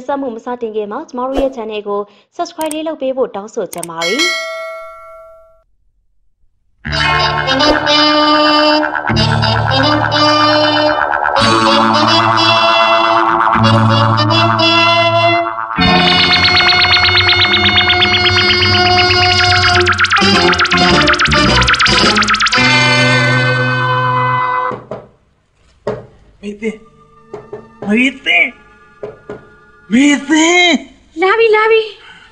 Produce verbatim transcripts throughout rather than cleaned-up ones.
ဆက်မှုမစတင်ခင်မှာကျမတို့ရဲ့ channel ကို subscribe လေးလုပ်ပေးဖို့တောင်းဆိုချင်ပါတယ်မေသိမေသိမေသိလာပြီလာပြီ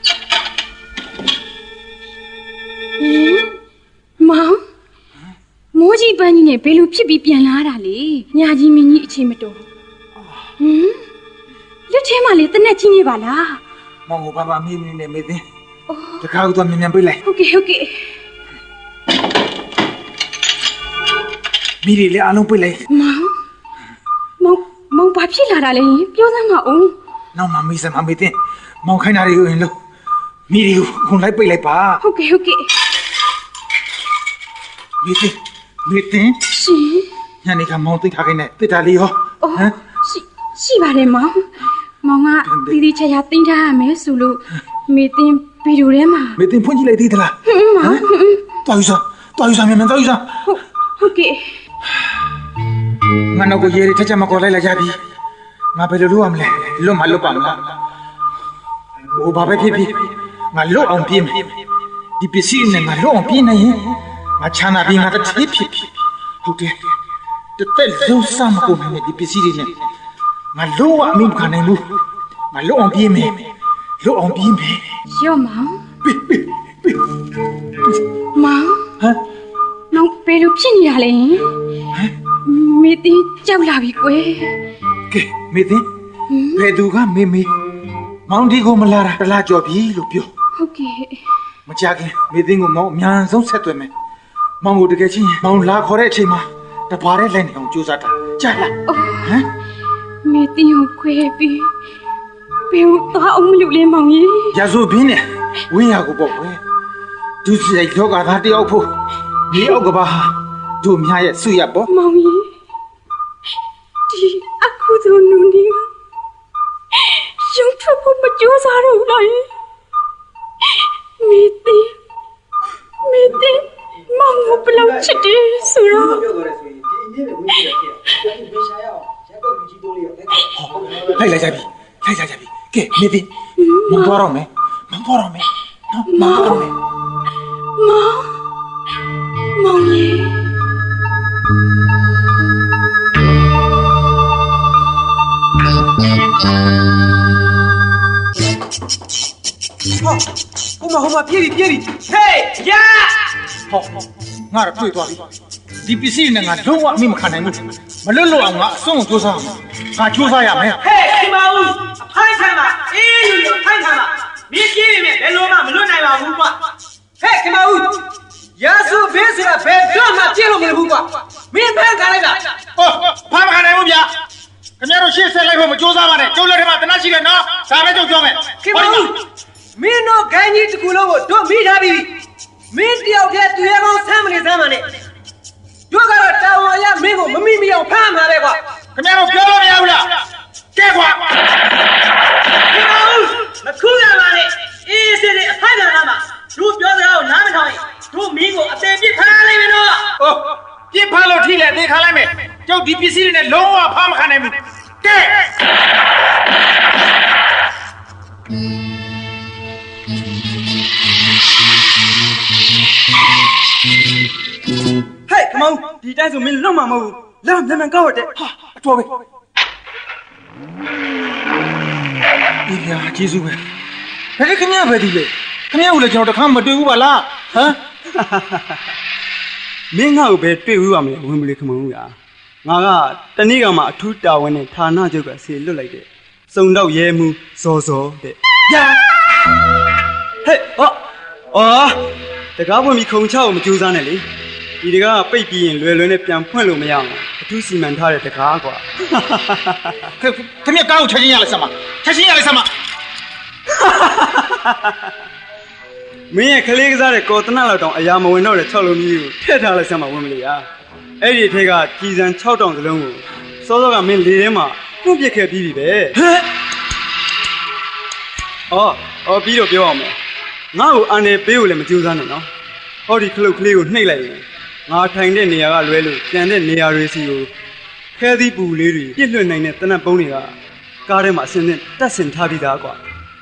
ဟင်မောင်မိုးကြီးပန်းကြီးနဲ့ဘယ်လိုဖြစ်ပြီးပြန်လာတာလဲညာကြီးမင်းကြီးအချိန်မတော်ဟင်လက်ထဲမှာလေတနက်ကြီးနေပါလားမောင်ကိုဘာမှမင်းမင်းနဲ့မေသိတခါတော့မြန်မြန်ပြေးလိုက်ဟုတ်ကဲ့ဟုတ်ကဲ့မိရီလေအားလုံးပြေးလိုက်မောင်မောင်မောင်ဘာဖြစ်လာတာလဲပြောစမ်းမအောင်နောက်မှမေးစမ်းမမေသိမောင်ခိုင်းတာတွေကိုရင်လို့မိရီကိုခုန်လိုက်ပြေးလိုက်ပါဟုတ်ကဲ့ဟုတ်ကဲ့မေသိမေသိရှင်ညနေကမောင်သိထားခိုင်းတဲ့တစ်တာလေးရောဟမ်ရှိရှိပါတယ်မောင်မောင်ကတီးတီးချာချာတင်းထားရမယ်ဆိုလို့မေသိဗီဒီယိုထဲမှာမေသိဖွင့်ကြည့်လိုက်သေးသလားမောင်တော်ယူစားတော်ယူစားမြန်မြန်တော်ယူစားဟုတ်ဟုတ်ကဲ့ငါတော့ကိုရေထက်ချက်မခေါ်လိုက်လိုက်ရပြီငါဘယ်လိုလုပ်ရမလဲလွတ်မလွတ်ပါမလားဟိုဘာပဲဖြစ်ဖြစ်ငါလွတ်အောင်ပြေးမယ်ဒီပစ္စည်းနဲ့ငါလွတ်အောင်ပြေးနိုင်ရင်ငါချမ်းသာပြီးငါတစ်ထည်ဖြစ်ဖြစ်ဟုတ်တယ်တစ်သက်လုံးစမကုန်နိုင်တဲ့ဒီပစ္စည်းတွေနဲ့ငါလွတ်အောင်အမိမခံနိုင်ဘူးငါလွတ်အောင်ပြေးမယ်လွတ်အောင်ပြေးမယ်ရော့မောင်ပြေးပြေးပြေးမောင်ဟမ်နောင်ဘယ်လိုဖြစ်နေတာလဲဟမ်မေသိကြောက်လာပြီကွယ်ကဲမေသိဘယ်သူကမေမေမောင်ဒီကိုမလာတာတလားကြော်ပြီလို့ပြောဟုတ်ကဲ့မကြခင်မေသိကိုမောင်အများဆုံးဆက်သွယ်မယ်မောင်ကိုတကယ်ချင်းမောင်လာခေါ်တဲ့အချိန်မှာတပါးတဲ့လိုက်နေအောင်ကြိုးစားတာကြားလားဟမ်မေသိကိုခွဲပြီးဘယ်တော့အောင်မလို့လဲမောင်ကြီးရာဇိုဘင်းနဲ့ဝင်းရကိုပေါ့ကွယ်ဒုစရိုက်လောကသားတယောက်ဖို့မြေအောက်ကဘာဟာတို့မြရဲ့ဆွရပေါ့မောင်ကြီးဒီအခုဆိုနူနီကရုံးထွက်ဖို့မကြိုးစားတော့ဘူးလားမေသိမေသိမောင်ကိုဘယ်လောက်ချစ်တယ်ဆိုတော့ပြောကြရဲဆိုရင်ဒီအင်းနဲ့ဝင်းကြီးရခဲ့တယ်ဘယ်ရှာရအောင်ရက်တော့လူကြီးတိုးလေးရောလိုက်လိုက်ကြပြီလိုက်ကြပြီကဲမေသိမောင်သွားတော့မယ်မောင်သွားတော့မယ်နော်မောင်သွားတော့မယ်မောင်မောင်ကြီးဟောဟိုမှာဟိုမှာပြေးပြီပြေးပြီဟေးယာဟောငါတော့တွေ့သွားပြီဒီပစ္စည်းနဲ့ငါလုံးဝအမိမခံနိုင်ဘူးမလွတ်လွတ်အောင်ငါအဆုံးကိုစူးစမ်းအောင်ငါစူးစမ်းရမယ်ဟေးဒီမောင်ဖိုင်ခံပါအေးယူယူဖိုင်ခံပါမင်းပြေးပြီမဲ့ဘယ်လိုမှမလွတ်နိုင်ပါဘူးကွာဟေးဒီမောင်ရာစုဘေးဆိုတာဘယ်တော့မှပြေးလို့မရဘူးကွာမင်းဖန်ခံလိုက်တာဟောဖန်မခံနိုင်ဘူးဗျာခင်ဗျားတို့ရှေ့ဆက်လိုက်ဖို့မစူးစမ်းပါနဲ့ကျုပ်လက်ထဲမှာတနတ်ရှိတယ်နော်ဒါပဲကျုပ်ပြောမယ်ဒီမောင်မင်းတို့ဂိုင်းကြီးတစ်ခုလုံးကိုတို့မိထားပြီမင်းတယောက်တည်းသူရဲကောင်းဆမ်းမနေစမ်းပါနဲ့တို့ကတော့တာဝန်ရမင်းကိုမမိမိအောင်ဖမ်းမှာပဲကွာခင်ဗျားတို့ပြောလို့မရဘူးလားကဲကွာဒီကောင်မခုရပါနဲ့အေးစနေအဖိုင်ကလာမှာတို့ပြောစကားကိုနားမထောင်ရင်တို့မင်းကိုအသေးပြစ်ဖမ်းလိုက်မယ်နော်ဟုတ်ပြစ်ဖမ်းလို့ထိလေအသေးခါလိုက်မယ်ကျုပ်ဒီပစ္စည်းတွေနဲ့လုံးဝဖမ်းမခံနိုင်ဘူးကဲဟဲ့ခမောင်ဒီတိုင်းဆိုမင်းလွတ်မှာမဟုတ်ဘူးလာမြန်မြန်ကောက်ရတဲ့ဟာအတော်ပဲဒီပြာကျေးဇူးပဲဟဲ့ခင်ဗျားပဲဒီလေခင်ဗျားကိုလည်းကျွန်တော်တခါမတွေ့ဘူးပါလားဟမ်မင်းငါ့ကိုပဲတွေ့ဘူးပါမလဲဝင်မလေးခမောင်ကြာငါကတနေ့ကမှအထူးတာဝန်နဲ့ဌာနချုပ်ကဆေလွတ်လိုက်တဲ့စုံတော့ရဲမှုဇော်ဇော်တဲ့ညာဟဲ့ဟောအော်တကားဖွင့်ပြီးခုံချအောင်မကြိုးစားနဲ့လေဒီတကားပိတ်ပြီးရင်လွယ်လွယ်နဲ့ပြန်ဖွင့်လို့မရအောင်အထူးစီမံထားတဲ့တကားကွာခင်ဗျားကားကိုချက်ချင်းရလိုက်စမ်းပါချက်ချင်းရလိုက်စမ်းပါမင်းရဲ့ကလေးကစားတဲ့ကော်တနလောက်တောင်အရာမဝင်တော့တဲ့၆လုံးကြီးကိုထည့်ထားလိုက်စမ်းပါဝင်မလေးဟာအဲ့ဒီအထက်ကကြီးစံ၆တောင်စလုံးကိုစောစောကမင်းလေထဲမှာနှုတ်ပစ်ခဲ့ပြီးပြီပဲဟဲ့哦哦，比如ပြောအောင်မယ်ငါ့ကိုအနေပေးကိုလည်းမကြိုးစားနဲ့နော်ဟောဒီခလုတ်ကလေးကိုနှိပ်လိုက်ရင်ငါထိုင်တဲ့နေရာကလွဲလို့ကျန်တဲ့နေရာတွေစီကိုခဲသီးပူလေးတွေပြစ်လွှတ်နိုင်တဲ့တနတ်ပုံးတွေကကားထဲမှာအစင်းစင်းတက်ဆင်ထားပြီးသားကွာ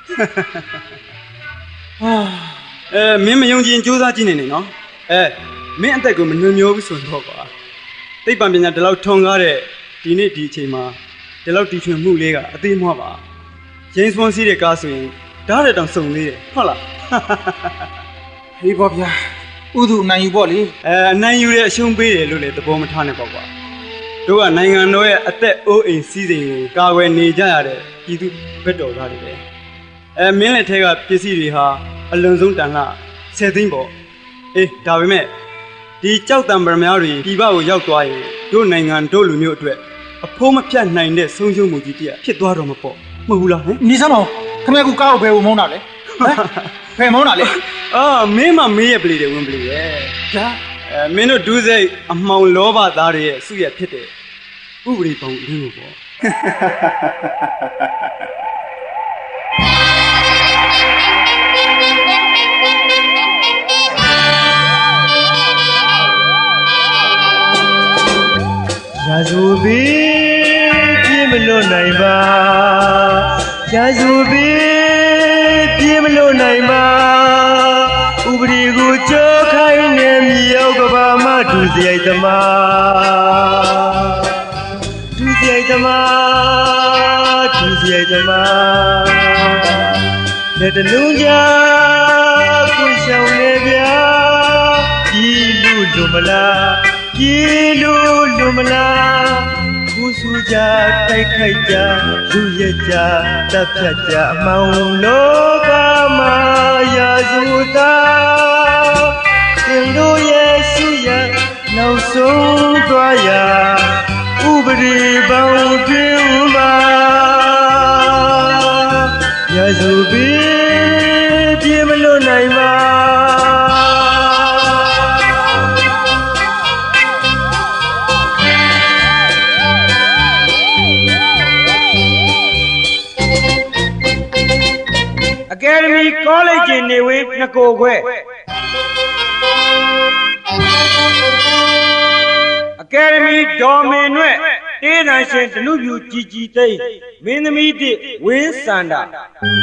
ဟာအဲမင်းမယုံကြည်ကြိုးစားကြည့်နေနေနော်အဲမင်းအသက်ကိုမနှွေမျိုးဘူးဆိုတော့ကွာသိပ္ပံပညာဒီလောက်ထွန်ကားတဲ့ဒီနေ့ဒီအချိန်မှာဒီလောက်တီထွင်မှုလေးကအသေးမဟုတ်ပါဂျိမ်းစ်ဘွန်စီးတဲ့ကားဆိုရင်ဓာတ်ရတောင်စုံသေးတယ်ဟုတ်လားဟေးပေါ့ဗျာဥဒုနိုင်ယူပေါ့လေအဲအနိုင်ယူတဲ့အရှုံးပေးတယ်လို့လည်းသဘောမထားနဲ့ပေါ့ကွာတို့ကနိုင်ငံတော်ရဲ့အသက်အိုးအိမ်စီးစိမ်ကိုကာကွယ်နေကြရတဲ့ပြည်သူဘက်တော်သားတွေပဲအဲမင်းလက်ထဲကပစ္စည်းတွေဟာအလွန်ဆုံးတန်လှဆယ်သိန်းပေါ့အေးဒါပေမဲ့ဒီကြောက်တံပရမများတွေပြည်ပကိုရောက်သွားရင်တို့နိုင်ငံတို့လူမျိုးအတွက်အဖိုးမဖြတ်နိုင်တဲ့ဆုံးရှုံးမှုကြီးတည်းဖြစ်သွားတော့မှာပေါ့မဟုတ်ဘူးလားဟင်နေစမ်းမအောင်ခင်ဗျားကကားကိုဘယ်ကိုမုန်းတာလဲဟမ်ဘယ်မုန်းတာလဲအာမင်းမမေးရပလီတယ်ဝင်ပလီရဲ့ဒါအဲမင်းတို့ဒုစိတ်အမှောင်လောဘသားတွေရဲ့စုရဖြစ်တယ်ဥပဒေပေါင်းအင်းကိုပေါ့ရာဇူပီပြင်းမလို့နိုင်ပါရာဇူပီပြင်းမလို့နိုင်ပါဥပဒေကိုကြောခိုင်းနေမြေရောက်ကဘာမှဒုစရိုက်သမားဒုစရိုက်သမားဒုစရိုက်သမားလက်တလုံးကြကိုရှောင်းနေဗျာဒီလူလူမလားဒီလူလူမလားကိုစုကြတိုက်ခိုက်ကြလူရကြတပ်ဖြတ်ကြအမောင်လောကမှာရာဇဝတာသင်တို့ရဲ့စုရနောက်ဆုံးသွားရာဥပဒေပေါင်းတွင်မှာရာဇဝပင်ပြေမလွတ်နိုင်ပါ Academy College နေဝေးနှစ်ကိုခွဲ Academy ဒေါ်မင်ွဲ့တေးတန်ရှင်တနုပြူကြည်ကြည်သိမ့်မင်းသမီးတစ်ဝင်းစန္ဒာ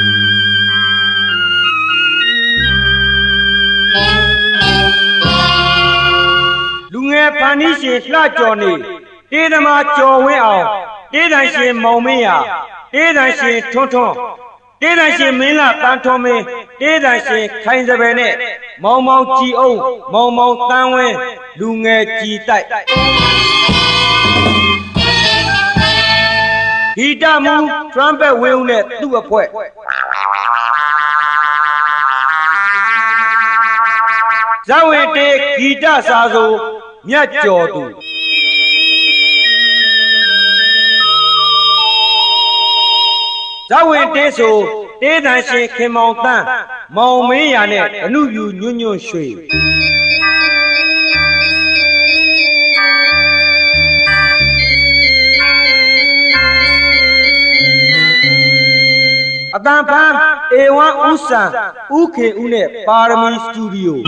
လူငယ်ဖန်နီးရှင်လှကျော်နေတေးသမားကျော်ဝင်းအောင်တေးတန်ရှင်မောင်မင်းရတေးတန်ရှင်ထွန်းထွန်းတေးတန်ရှင်မင်းလာတန်ထွန်းမင်းတေးတန်ရှင်ခိုင်စပယ်နဲ့မောင်မောင်ကြည်အောင်မောင်မောင်တန်းဝင်းလူငယ်ကြည်တိုက်ဂီတမူထရမ်ပက်ဝင်းဦးနဲ့သူ့အဖွဲ့ဇဝေတေဂီတစာဆိုမြတ်ကျော်သူဇဝေတေဆိုတေးတန်ရှင်ခင်မောင်တန်းမောင်မင်းရနဲ့အနုပြူညွန့်ညွန့်ရွှေအတန်ဖန်အေဝမ်ဦးစံဦးခင်ဦးနဲ့ပါရမီစတူဒီယို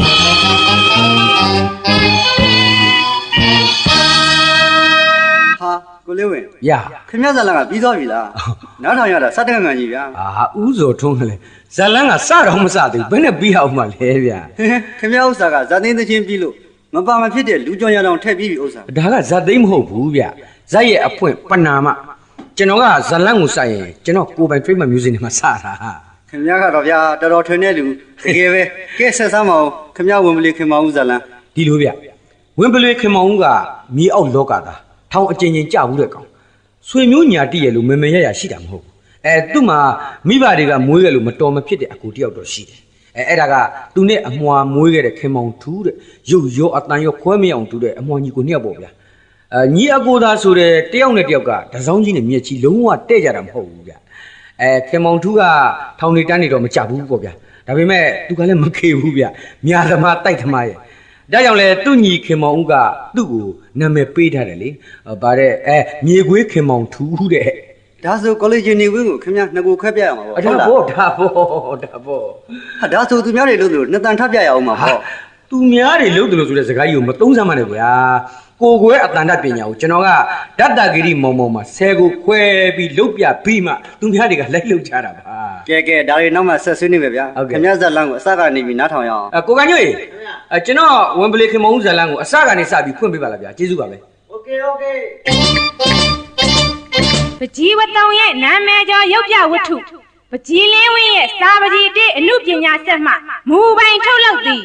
ဟာကိုလေးဝင်ရခင်ဗျားဇလန်ကပြီးသွားပြီလားနောက်ထောင်ရတာစက်တကန်ကန်ကြီးဗျာအာဥဆိုထုံးကလေးဇလန်ကစတော့မစသေးဘူးဘယ်နဲ့ပြီးအောင်မှလဲဗျာခင်ဗျားဥစ္စာကဇာသိန်းသချင်းပြီးလို့မပါမဖြစ်တဲ့လူကြောင်ရတောင်ထက်ပြီးပြီဥစ္စာဒါကဇာသိန်းမဟုတ်ဘူးဗျဇက်ရဲ့အဖွင့်ပနာမကျွန်တော်ကဇလန်ကိုစိုက်ရင်ကျွန်တော်ကိုယ်ပိုင် trademark music နဲ့မှစတာခင်ဗျားကတော့ဗျာတော်တော်ထွင်တဲ့လူတကယ်ပဲကဲဆက်စမ်းမအောင်ခင်ဗျားဝင်ပလီခင်မောင်ဦးဇလန်ဒီလိုဗျဝင်ပလီခင်မောင်ဦးကမြေအောက်လောကသားထောင်အကျဉ်းချင်းကြဘူးတဲ့ကောင်ဆွေမျိုးညာတည့်ရလို့မမေရရရှိတာမဟုတ်ဘူးအဲသူ့မှာမိဘတွေကမွေးခဲ့လို့မတော်မဖြစ်တဲ့အကူတယောက်တော့ရှိတယ်အဲအဲ့ဒါကသူနဲ့အမွာမွေးခဲ့တဲ့ခင်မောင်ထူးတဲ့ရုပ်ရောအတန်ရောခွဲမရအောင်တူတဲ့အမွာညီကိုနှစ်ယောက်ပေါ့ဗျာအဲညီအကိုသားဆိုတဲ့တယောက်နဲ့တယောက်ကဒဇောင်းကြီးနဲ့မြက်ကြီးလုံးဝတဲ့ကြတာမဟုတ်ဘူးဗျအဲခင်မောင်ထူးကထောင်နေတန်းနေတော့မကြဘူးပေါ့ဗျာဒါပေမဲ့သူကလည်းမခေဘူးဗျမြာသမားတိုက်သမားရဲ့ဒါကြောင့်လေသူ့ညီခင်မောင်ဦးကသူ့ကိုနာမည်ပေးထားတယ်လေဗါတဲ့အဲမြေခွေးခင်မောင်ထူးတဲ့ဒါဆို college နေဝင်ကိုခင်ဗျာနှစ်ကိုခက်ပြရမှာပေါ့ဟုတ်လားဒါပေါ့ဒါပေါ့ဒါပေါ့ဟာဒါဆိုသူများတွေလို့ဆိုနှစ်တန်ထပ်ပြရအောင်မှာပေါ့သူများတွေလို့တယ်လို့ဆိုတဲ့စကားကြီးကိုမသုံးစမ်းမှနဲ့ဗျာကိုကွယ်အတန်တပညာကိုကျွန်တော်ကဓာတ်တာဂိရိမောင်မောင်မှာဆယ်ကိုခွဲပြီးလုတ်ပြပြီးမှသူများတွေကလိုက်လုတ်ကြတာပါကဲကဲဒါတွေနောက်မှဆက်ဆွေးနေမယ်ဗျာခင်ဗျာဇက်လန်းကိုအစကနေပြီးနားထောင်ရအောင်အဲကိုကညွေအဲကျွန်တော်ဝင်ပလေခင်မောင်ဇက်လန်းကိုအစကနေစပြီးဖွင့်ပေးပါလားဗျာကျေးဇူးပါပဲโอเคโอเคပကြီးဝတုံရဲ့နာမည်ကျော်ရုပ်ပြဝတ္ထုပကြီးလင်းဝင်းရဲ့စာပကြီးတိအမှုပညာဆက်မှမူပိုင်ထုတ်လုပ်သည်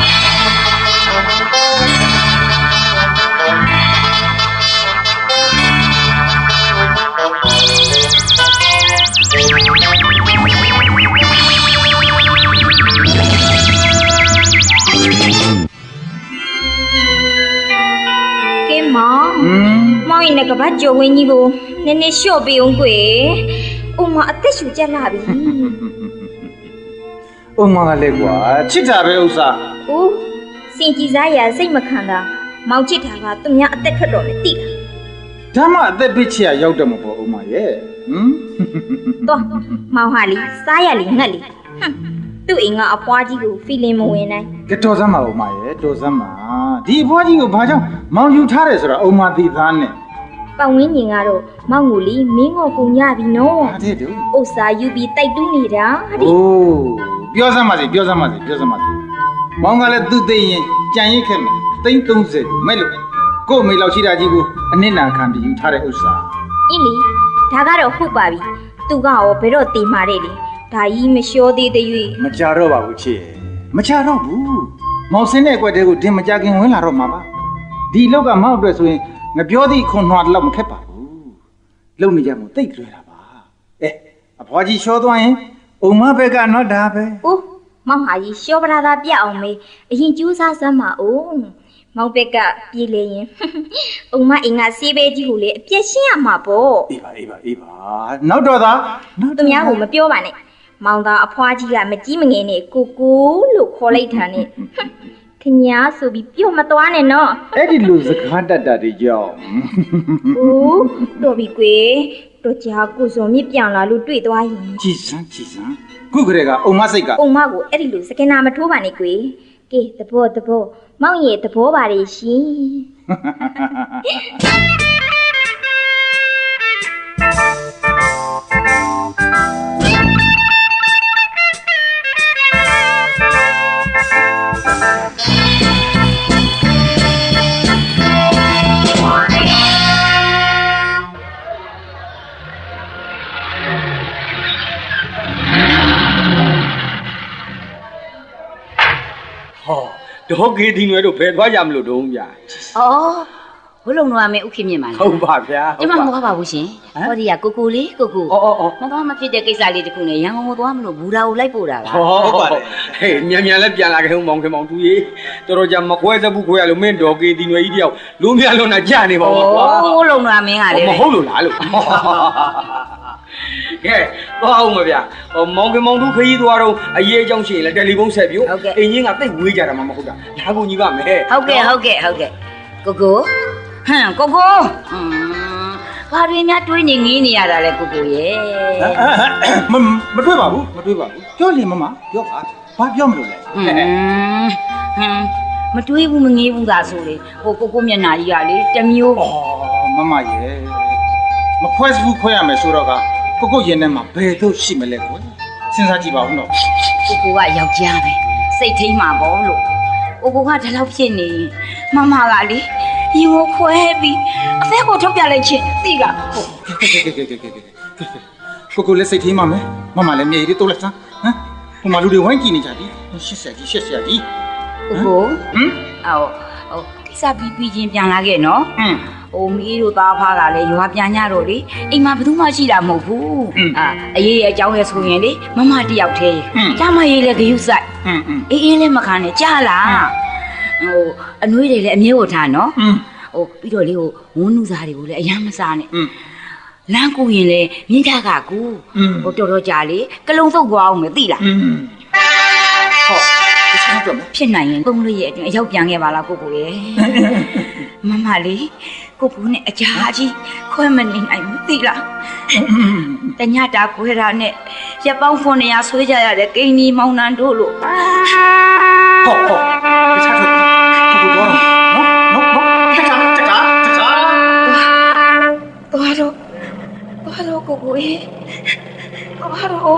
ကဲမောင်မောင်ရင်ကဘာကြော်ဝင်းကြီးကိုနည်းနည်းလျှော့ပေးအောင်ကွယ်။ဥမအသက်ရှူကြလာပြီ။ဥမကလည်းကွာချစ်တာပဲဥစား။ဦးစင်ကြည်စားရစိတ်မခံတာမောင်ချစ်တာကသူများအသက်ထွက်တော့မသိတာ။ဒါမှအသက်ပြစ်ချရရောက်တယ်မပေါ့ဥမရဲ့။ဟမ်။တော့မောင်ဟာလီစားရလီငတ်လီ။ဟမ်သူ့အိမ်ကအဖွားကြီးကိုဖီလင်မဝင်နိုင်။ကတော်စမ်းပါဥမရဲ့တော်စမ်းပါ။ဒီအဖွားကြီးကိုဘာကြောင့်မောင်ယူထားတယ်ဆိုတာဥမသိသားနဲ့ပတ်ဝန်းကျင်ကတော့မောင်ကိုလီမင်းငေါ်ကုန်ရပြီနော်ဟာတဲ့တူဥစ္စာယူပြီးတိုက်တူးနေတာဒီအိုးပြောစမ်းပါစေပြောစမ်းပါစေပြောစမ်းပါစေမောင်ကလည်းသူ့သိရင်ကြံရိတ်ခဲ့မယ်သိန်းသုံးဆယ်ကိုမဲ့လို့ကို့မိလောက်ရှိတာကြီးကိုအနစ်နာခံပြီးယူထားတဲ့ဥစ္စာအင်းလီဒါကတော့ဟုတ်ပါပြီသူကရောဘယ်တော့တည်မာတဲ့လေဒါကြီးမလျှောသေးသေး၍မကြတော့ပါဘူးချစ်မကြတော့ဘူးမောင်စင်းတဲ့အကွက်တဲကိုဒင်မကြခင်ဝင်လာတော့မှာပါဒီလောက်ကမောက်အတွက်ဆိုရင်ငါပြောသည်ခွန်နှွားတော့မခက်ပါဘူးလုံနေကြမို့တိတ်လွယ်တာပါအဲအဖွားကြီးရှောသွားရင်အုံမဘက်ကတော့ဒါပဲဦးမောင်ဟာကြီးရှောပရာသာပြအောင်မေးအရင်ကျူးစားစမ်းပါဦးမောင်ဘက်ကပြေးလေရင်အုံမအင်္ဂါဆေးပဲကြီးကိုလေအပြက်ရှင်းရမှာပေါ့အေးပါအေးပါအေးပါနောက်တော့သာသူများကိုမပြောပါနဲ့မောင်သားအဖွားကြီးကမကြီးမငယ်နဲ့ကိုကိုလို့ခေါ်လိုက်တာနဲ့ခင်ဗျာဆိုပြီးပြော့မသွားနဲ့နော်အဲ့ဒီလူစကားတတ်တာတွေကြောင့်ဦးတော်ပြီကွယ်တို့ကြာကိုစုံမြစ်ပြောင်လာလို့တွေ့သွားရင်ကြည်စမ်းကြည်စမ်းခုကလေးကအုံမစိတ်ကအုံမကိုအဲ့ဒီလူစကင်နာမထိုးပါနဲ့ကွယ်ကဲသဘောသဘောမောင်ရဲ့သဘောပါလေရှင်ဒေါကေဒီနွယ်တို့ဘယ်သွားကြမလို့တုံးဗျာ။အော်ဘုလုံတော်မင်းဥခင်မြင့်ပါလား။ဟုတ်ပါဗျာ။ကျမမသွားပါဘူးရှင်။ဟောဒီကကိုကိုလေးကိုကို။အော်အော်အော်မသွားမဖြစ်တဲ့ကိစ္စလေးတခုနဲ့ရန်ကုန်ကိုသွားမလို့ဘူရာကိုလိုက်ပို့တာက။ဟုတ်ပါတယ်။ဟေးမြန်မြန်လည်းပြန်လာခဲ့ဦးမောင်ခင်မောင်သူကြီး။တော်တော်ကြာမခွဲသဘူးခွဲရလို့မင်းဒေါကေဒီနွယ်ကြီးတယောက်လူမြလွန်တာကြာနေပါဘောကွာ။ဘုလုံတော်မင်းကလေမဟုတ်လို့လားလို့။ကဲသွားအောင်မဗျာဟိုမောင်ကမောင်တို့ခရီးသွားတော့အရေးအကြောင်းရှိရင်လည်းတယ်လီဖုန်းဆက်ပြို့အင်းကြီးကတိတ်ဝေးကြတာမှမဟုတ်တာဒါကိုညီပါမယ်ဟုတ်ကဲ့ဟုတ်ကဲ့ဟုတ်ကဲ့ကိုကိုဟမ်ကိုကိုอืมဘာတွေများတွေးနေငင်းနေရတာလဲကိုကိုရဲ့မမတွေးပါဘူးမတွေးပါဘူးပြောလေမမပြောပါဘာပြောမလို့လဲဟမ်ဟမ်မတွေးဘူးမငေးဘူးသာဆိုလေဟိုကိုကိုမျက်နှာကြီးကလေတမျိုးဩမမရဲ့မခွဲဘူးခွဲရမယ်ဆိုတော့ကကိုကိုရင်ထဲမှာဘယ်တော့ရှိမလဲကွယ်စဉ်းစားကြည့်ပါဦးနော်ကိုကိုကယောက်ျားပဲစိတ်ထိမှန်ပေါ့လို့ကိုကိုကဒီလောက်ဖြစ်နေမမကလေရင်ကိုခွဲပြီးအသက်ကိုထုတ်ပြလိုက်ချင်းသိကကိုကိုလည်းစိတ်ထိမှန်မယ်မမလည်းမြေရီတိုးလိုက်စမ်းဟမ်ဟိုမှာလူတွေဝိုင်းကြည့်နေကြပြီရှစ်ဆက်ကြီးရှစ်ဆက်ကြီးကိုကိုဟမ်အော်ဟိုကိစ္စပြီးပြီးချင်းပြန်လာခဲ့နော်ဟမ်ဟိုမီးတို့သားဖားကလည်းရွာပြန်ညတော့လေအိမ်မှာဘယ်သူမှရှိတာမဟုတ်ဘူးအာအရေးရဲ့အကြောင်းရဲ့ဆိုရင်လေမမတယောက်တည်းကြားမရေးလည်းဂယုဆိုင်အေးအေးလည်းမခံနဲ့ကြားလားဟိုအနှွေးတွေလည်းအမြဲဝထားနော်ဟိုပြီးတော့လေဟိုဝန်းနူစားတွေကိုလည်းအယမ်းမစားနဲ့လမ်းကူရင်လေမြင်းထကကူဟိုတော်တော်ကြာလေကလုံသုတ်သွားအောင်မသိလားဟောဖြစ်နိုင်ရင်သုံးလို့ရဲ့အတွင်းအရောက်ပြန်ခဲ့ပါလားကိုကိုရဲ့မမလေးကိုကိုနဲ့အကြာကြီးခွဲမနေနိုင်ဘူးသိလားတညတာခွဲတာနဲ့ရပောင်းဖုန်းနေရဆွေးကြရတဲ့ကိန်းဒီမောင်နှံတို့လို့ဟုတ်ဟုတ်တခြားထွက်ကိုကိုတော့နော်နော်တခြားတခြားတခြားသွားတော့သွားတော့ကိုကိုရဲ့သွားတော့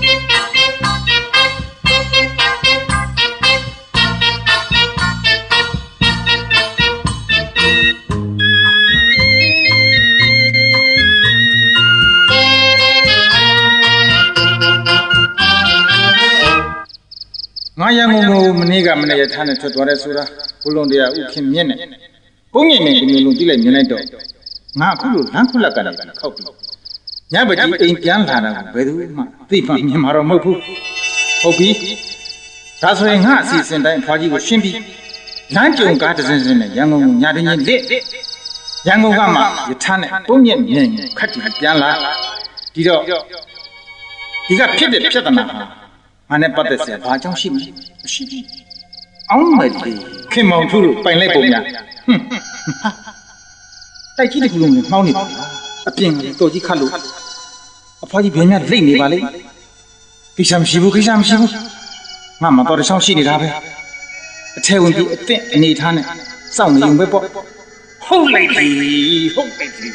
ငါရန်ကုန်ကိုမနေ့ကမနေ့ရထားနဲ့ထွက်သွားတဲ့ဆိုတာဘုလုံးတရားဥခင်မြင့်နဲ့ပုံငင်နေဒီမျိုးလုံးကြည့်လိုက်မြင်လိုက်တော့ငါအခုလိုလမ်းခွက်လက်ကလည်းခောက်ပြီညဘကြီးအိမ်ပြန်လာတာဘယ်သူမှသိမှမြင်မှာတော့မဟုတ်ဘူးဟုတ်ပြီဒါဆိုရင်ငါအစီအစဉ်တိုင်းဖွာကြီးကိုရှင်းပြီးလမ်းကြုံကားတစ်စင်းစင်းနဲ့ရန်ကုန်ကိုညာတင်းချင်းလက်ရန်ကုန်ကမှရထားနဲ့ပုံငင်မြင့်ခတ်တီပြန်လာဒီတော့ဒီကဖြစ်တဲ့ပြဿနာဟာငါနဲ့ပတ်သက်စရာဘာကြောင့်ရှိမလဲမရှိဘူးအောင်မလေးခင်မောင်ထုလို့ပိုင်လိုက်ပုံများတိုက်ကြီးတကူလုံးနဲ့မှောင်းနေပါအပြင်ကလည်းတော်ကြီးခတ်လို့အဖွားကြီးဘယ်များလိမ့်နေပါလိမ့်ကိစ္စမရှိဘူးကိစ္စမရှိဘူးငါမတော်တချောင်းရှိနေတာပဲအထဲဝင်ပြီးအသင့်အနေထားနဲ့စောင့်နေုံပဲပေါ့ဟုတ်လိုက်ပြီဟုတ်လိုက်ပြီ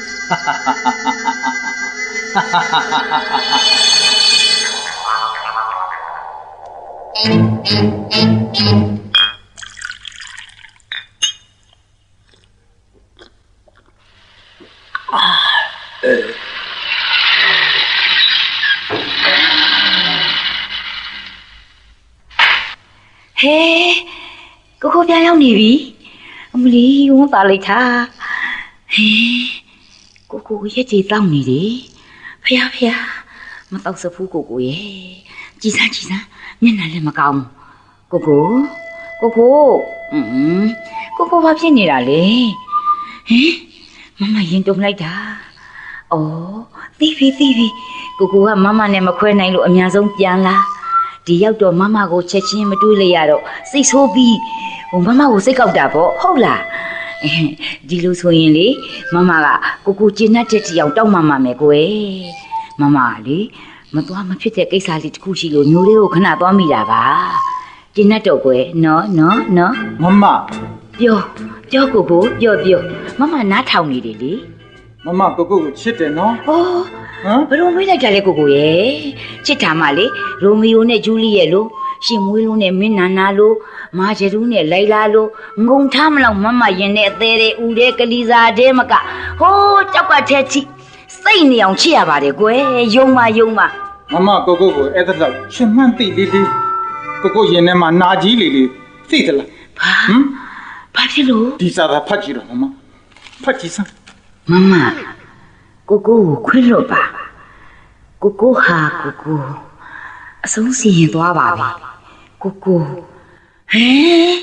ဟဲကိုကိုပြန်ရောက်နေပြီအမလီဝန်းပါလိုက်တာဟဲကိုကိုရဲ့ကြည်တောင်းနေတယ်ဖျားဖျားမတော့စဖူးကိုကိုရဲ့ကြည်စမ်းကြည်စမ်းမျက်နှာလည်းမကောင်းကိုကိုကိုကိုอืมကိုကိုဘာဖြစ်နေတာလဲဟင်မမရင်တုံလိုက်တာဩသိပြီသိပြီကိုကိုကမမနဲ့မခွဲနိုင်လို့အများဆုံးပြန်လာဒီရောက်တော့မမကိုချက်ချင်းမတွေးလိုက်ရတော့စိတ်ဆိုးပြီးဟိုမမကိုစိတ်ကောက်တာပေါ့ဟုတ်လားဒီလိုဆိုရင်လေမမကကိုကိုကျဉ်တ်တဲ့တီအောင်တောက်မှမှမယ်ကွယ်မမလေမသွားမဖြစ်တဲ့ကိစ္စလေးတစ်ခုရှိလို့မျိုးလေးကိုခဏသွားမိတာပါကျဉ်တ်တော့ကွယ်နော်နော်နော်မမပြောပြောကိုကိုပြောပြောမမနားထောင်နေတယ်လေမမကိုကိုကိုချစ်တယ်နော်ဩဟမ်ဘယ်လိုမေးလိုက်ကြလဲကိုကိုရဲ့ချစ်တာမှလေရိုမီယိုနဲ့ဂျူလီရဲ့လို့ရှင်မွေးလုံးနဲ့မင်းနာနာလို့မာဂျရူးနဲ့လိုက်လာလို့ငုံထားမလောက်မမရင်နဲ့အသေးတဲ့ဦးတဲ့ကလီစာတဲ့မကဟိုးကြောက်ကထဲချီစိတ်နေအောင်ချစ်ရပါတယ်ကွယ်ယုံမယုံမမမကိုကိုကိုအဲ့ဒါတော့ရှင်မှန်သိလေးလေးကိုကိုရင်ထဲမှာနာကြီးလေးလေးသိသလားဘာဟမ်ဘာဖြစ်လို့ဒီစာသာဖတ်ကြည့်တော့မမဖတ်ကြည့်စမ်းမမကိုကိုကိုခွင့်လို့ပါကိုကိုဟာကိုကိုအဆုံးစီရင်သွားပါပြီကိုကိုဟဲ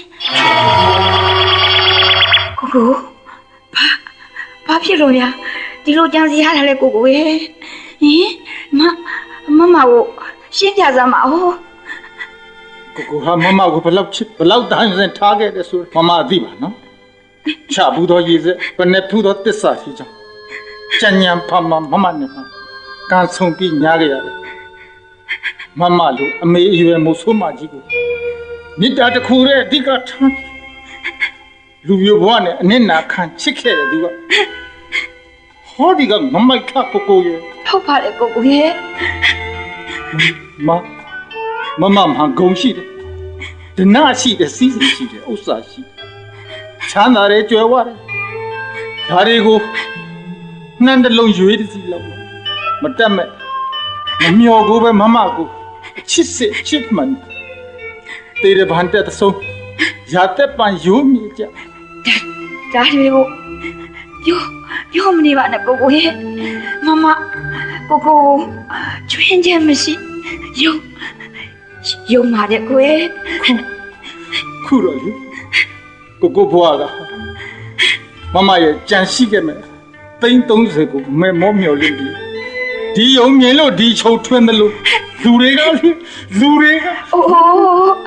ကိုကိုဘာဘာဖြစ်လို့ရဒီလိုကြံစီရတာလဲကိုကိုရဲ့ဟင်မမမကိုရှင်းပြစမ်းပါဦးကိုကိုဟာမမကိုဘယ်လောက်ချစ်ဘယ်လောက်တန်းစင်ထားခဲ့တယ်ဆိုမမသိပါနော်ချဘူးတော့ရေးစဘယ်နဲ့ဖူးတော့တစ္ဆာရှိကြောင်းကြညံဖမမမနဲ့မှာကန်ဆုံးပြီးညားကြရတယ်မမလိုအမေအရွယ်မို့ဆိုးမကြီးကိုမြစ်တာတစ်ခုရဲ့အဓိကထားလူမျိုးဘဝနဲ့အနစ်နာခံချစ်ခဲ့တယ်သူကဟောဒီကမမိုက်ခကိုကိုရဲ့ဟုတ်ပါတယ်ကိုကိုရဲ့မမမမဂုံရှိတယ်ဒနာရှိတယ်စီးစီးရှိတယ်ဥစ္စာရှိချမ်းသာတယ်ကြွယ်ဝတယ်ဒါတွေကိုနှမ်းတစ်လုံးရွေးတစ်စီလောက်မတက်မဲ့မမျောကိုပဲမမကိုချစ်စစ်ချစ်မှန်တေရဘန်တဲ့ဆုံးရတဲ့ပန်ယူမိကြဒါတွေကိုပြောပြောမနေပါနဲ့ကိုကိုရဲ့မမကိုကိုချွင်းချက်မရှိယုံယုံပါတယ်ကိုရဲ့ခုတော့လေကိုကိုဘွားကမမရဲ့ကြံရှိခဲ့မယ်သိန်းသုံးဆယ်ကိုမဲမောမျောလင်းပြီးဒီယုံမြင်လို့ဒီချုံထွင်းတယ်လို့လူတွေကလူတွေကအိုး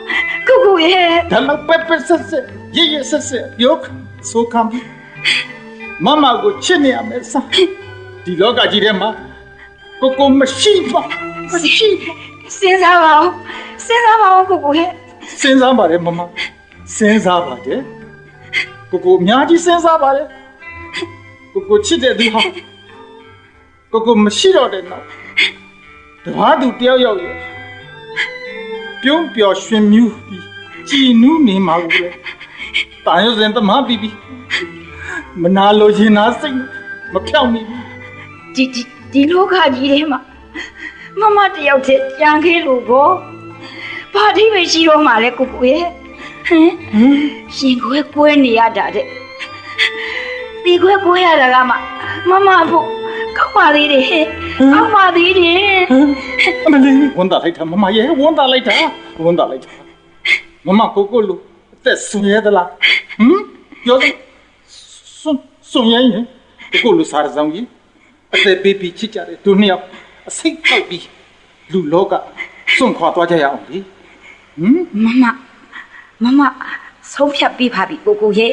姑姑爷， 咱们白白实实、严严实实，有说看不？妈妈我去年没上，第六个几天嘛，哥哥没洗吧，没洗。 先生吧，先生吧，姑姑爷。 先生吧的妈妈，先生吧的，哥哥名字先生吧的，哥哥去的地方，哥哥没洗了的呢，大都掉要的。表表宣牛逼，激怒你妈屋嘞！但有人他妈逼逼，没拿罗钱拿生，没票你。 ဒီဒီဒီလောကကြီးထဲမှာမမတယောက်တည်းကြံခဲ့လို့ပေါ့ဘာအဓိပ္ပာယ်ရှိတော့မှလဲကိုကိုရဲ့ဟမ်ရှင်ခွဲကွဲနေရတာတဲ့ဒီခွဲကွဲရတာကမှမမဖို့ကောက်ပါသေးတယ်ကောက်ပါသေးတယ်မလေးဝန်တာလိုက်တာမမရဲ့ဝန်တာလိုက်တာဝန်တာလိုက်တာမမကိုကိုလူအသက်ဆွရဲသလားဟမ်ပြောစမ်းဆွဆွရဲရင်ကိုကိုလူစားဆောင်ကြီးအသက်ပေးပြီးချစ်ကြတယ်သူနှစ်ယောက်အစိတ်ထောက်ပြီးလူလောကစွန့်ခွာသွားကြရအောင်လေဟမ်မမမမဆုံးဖြတ်ပြီးပါပြီကိုကိုရဲ့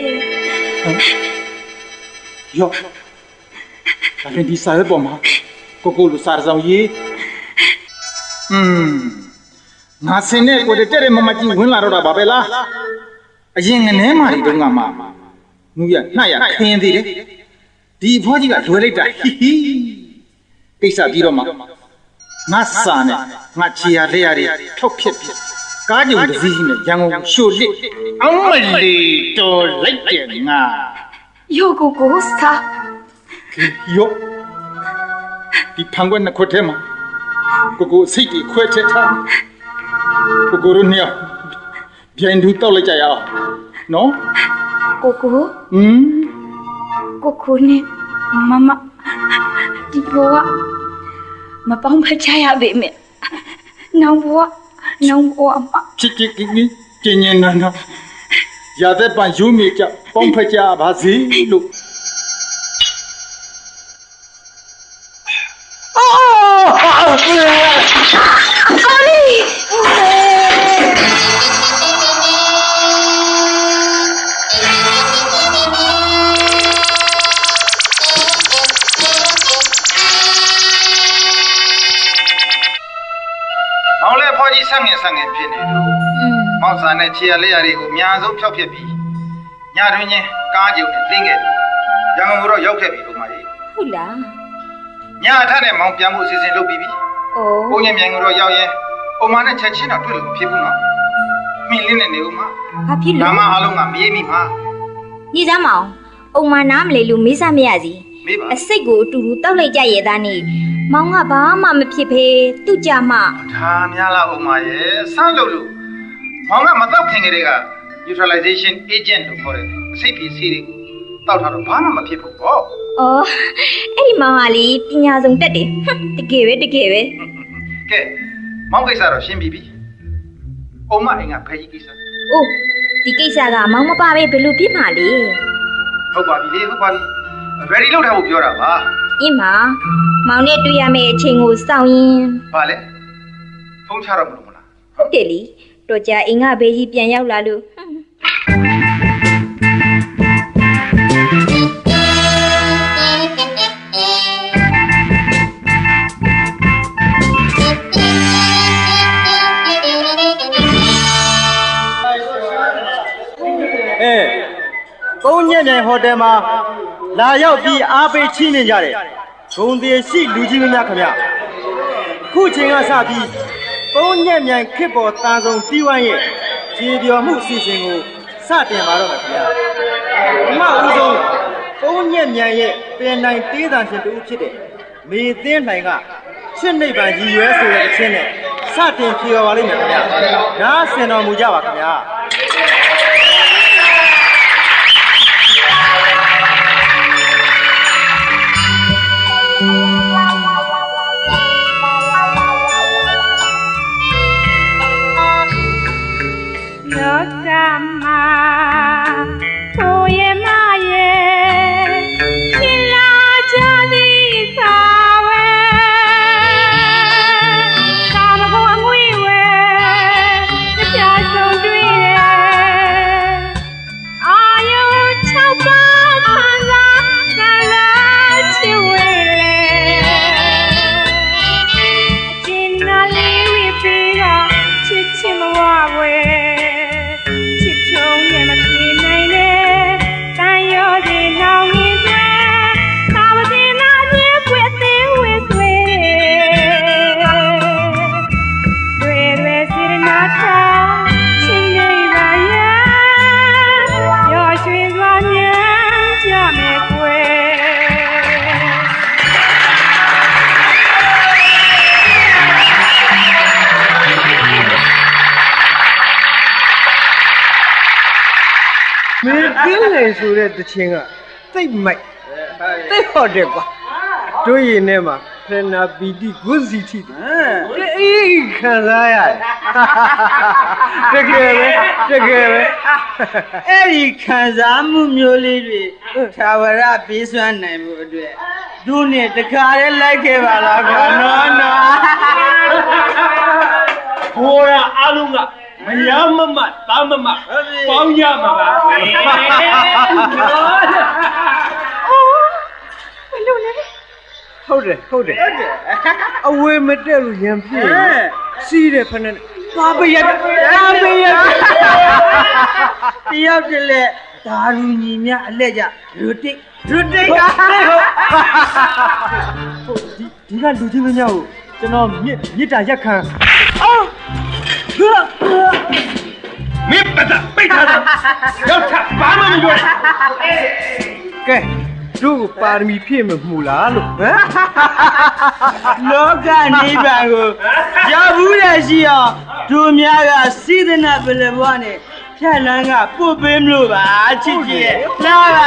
ယောဒါရင်ဒီစားရပေါ်မှာကိုကိုလူစားဆောင်ကြီးอืมငါစင်နဲ့ကိုတဲ့တဲ့မမကြီးဝင်လာတော့တာပါပဲလားအရင်ငနဲမာတွေတုန်းကမှမူရနှရခင်းသေးတယ်ဒီအဖွားကြီးကလွယ်လိုက်တာဟီဟီကိစ္စပြီးတော့မှငါစာနဲ့ငါချီရလက်ရတွေဖြောက်ဖြစ်ပြီးကားကြုံတစ်စီးနဲ့ရန်ကုန်ရှို့လစ်အောင်မလီတော်လိုက်တယ်ငါယောကိုကိုစာယောဒီဖန်ကွက်နှစ်ခွက်ထဲမှာကိုကိုစိတ်တွေခွဲထက်ထားကိုကိုတို့နှစ်ယောက်ပြိုင်တူတောက်လိုက်ကြရအောင်နော်ကိုကိုဟမ်ကိုကိုနဲ့မမဒီဘဝမပေါင်းဖက်ချရပေမဲ့နောင်ဘဝနောင်ဘဝမှာချစ်ချစ်ကြီးကျင်းကျင်းနာနာရတဲ့ပန်ယူမိကြပေါင်းဖက်ကြပါစေလို့ဆက်ငင်ဆက်ငင်ဖြစ်နေတော့မောက်စာနဲ့ခြေရလက်ရတွေကိုအများဆုံးဖျောက်ဖြစ်ပြီးညတွင်ချင်းကားကြုံနဲ့လင်းခဲ့တယ်ရန်ကုန်ကတော့ရောက်ခဲ့ပြီလို့မကြီးဟုတ်လားညအထက်နဲ့မောင်ပြန်မှုအစီအစဉ်လုပ်ပြီးပြီအိုးဘုံညမြန်ကတော့ရောက်ရင်အုံမနဲ့ချက်ချင်းတော့တွေ့လို့မဖြစ်ဘူးနော်မိလင်းနဲ့နေဦးမှာဘာဖြစ်လို့ဒါမှအားလုံးကမေးမိမှာညီစမ်းမအောင်အုံမနားမလဲလို့မေးစမ်းမရစီအစိတ်ကိုအတူတူတောက်လိုက်ကြရဲ့သားနေမောင်ကဘာမှမဖြစ်ဖေးသူ့ကြမှဒါများလားအုံမရဲ့ဆန်းလို့လို့မောင်ကမတော့ခင်ကလေးက neutralization agent လို့ခေါ်တယ်အစိတ်ပစ္စည်းတွေကိုတောက်ထားတော့ဘာမှမဖြစ်ဘူးပေါ့အော်အဲ့ဒီမောင်ကလေပညာဆုံးတက်တယ်တကယ်ပဲတကယ်ပဲကဲမောင်ကိစ္စတော့ရှင်းပြီပြီအုံမအိမ်ကဖဲကြီးကိစ္စအိုးဒီကိစ္စကမောင်မပါပဲဘယ်လိုဖြစ်မှာလဲဟုတ်ပါပြီလေဟုတ်ပါပြီ ready လုပ်ထားဖို့ပြောတာပါအင်းမမောင်နဲ့တွေ့ရမယ့်အချိန်ကိုစောင့်ရင်ဘာလဲဖုန်းချတော့မလို့မလားဟုတ်တယ်လीတော်ကြအိမ်ကဘေးကြီးပြန်ရောက်လာလို့အဲကုန်းညက်မြိုင်ဟိုတယ်မှာလာရောက်ပြီးအားပေးချီးမြှင့်ကြတဲ့ဂုံသေးရှိလူကြီးများခင်ဗျခုချိန်ကစပြီးကုန်းညက်မြိုင်ခစ်ပေါ်တန်ဆုံတီးဝိုင်းရဲ့ခြေပြော်မှုအစီအစဉ်ကိုစတင်ပါတော့မယ်ခင်ဗျအမဦးဆုံးကုန်းညက်မြိုင်ရဲ့ပြင်နိုင်တေးသံရှင်တူဖြစ်တဲ့မေသင်းလှိုင်ကချစ်နိဗ္ဗာန်ကြီးရွယ်ဆိုတဲ့အချင်းနဲ့စတင်ဖြေပါလိမ့်မယ်ခင်ဗျဒါဆင်တော်မူကြပါခင်ဗျလောကမှာကိုရဲ့မရဲ့ရှင်လာကြသည်သာဝဲကာမဘဝငွေဝဲကြဆုံးတွေ့မေသိလေဆိုတဲ့တခြင်းကတိတ်မိုက်တိတ်ဟော့တယ်ကွာတို့ရင်ထဲမှာဖရနာပီတိဂုစီတီအေးခံစားရတယ်တကယ်ပဲတကယ်ပဲအဲ့ဒီခံစားမှုမျိုးလေးတွေသာဝရပေးစွမ်းနိုင်မှုအတွက်တို့နဲ့တခါတည်းလိုက်ခဲ့ပါလားကွာနော်နော်ဘိုးရအားလုံးကမရမမတာမမပေါင်းရမှာပါဘယ်လိုလဲဟုတ်တယ်ဟုတ်တယ်အဝေးမတက်လို့ရံပြည့်စီးတယ်ဖနဲ့ပါပရက်ပါပရက်တယောက်တည်းလက်ဒါရူညီမြအလက်ကြရူတိရူတိကဒီကလူချင်းမများကိုကျွန်တော်မြစ်မြစ်တာရက်ခံအော်မင်းပတ်တာပိတ်ထားတယ်ရောက်ချဘာမှမပြောနဲ့ကဲတို့ပါရမီဖြည့်မမှုလားလို့ဟမ်လောကနိဗ္ဗာန်ကိုရောက်ဘူးရရှိအောင်တို့များကစိဒနာပလဘွားနဲ့ဖြတ်လန်းကပို့ပေးမလို့ပါချစ်ကြီးရဲ့လာပါ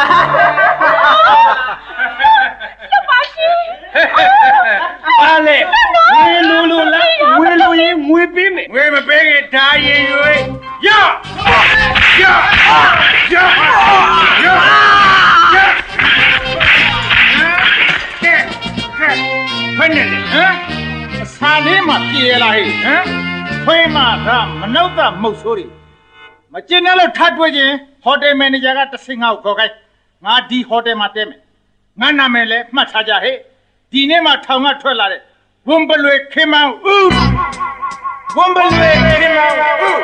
ပါရှင်ပါလေဝေလူလူလားဝေလူရင်ငွေပေးမယ်ငွေမပေးခင်ဓာရင်ရွေးရရရရရဖက်နေလေဟမ်အစာလေးမှပြေလာဟဲ့ဟမ်ခွေးမသာမနှုတ်သက်မုတ်ဆိုးတွေမကျင်နဲ့လို့ထပ်တွေ့ချင်းဟိုတယ်မန်နေဂျာကတဆင်ငါ့ကိုခေါ်ခိုင်းငါဒီဟိုတယ်မှာတဲမယ်ငါနာမည်လဲမှတ်ထားကြဟဲ့ဒီနေ့မှထောင်ကထွက်လာတဲ့ဝွန်ဘလွေခင်မောင်ဦးဝွန်ဘလွေခင်မောင်ဦး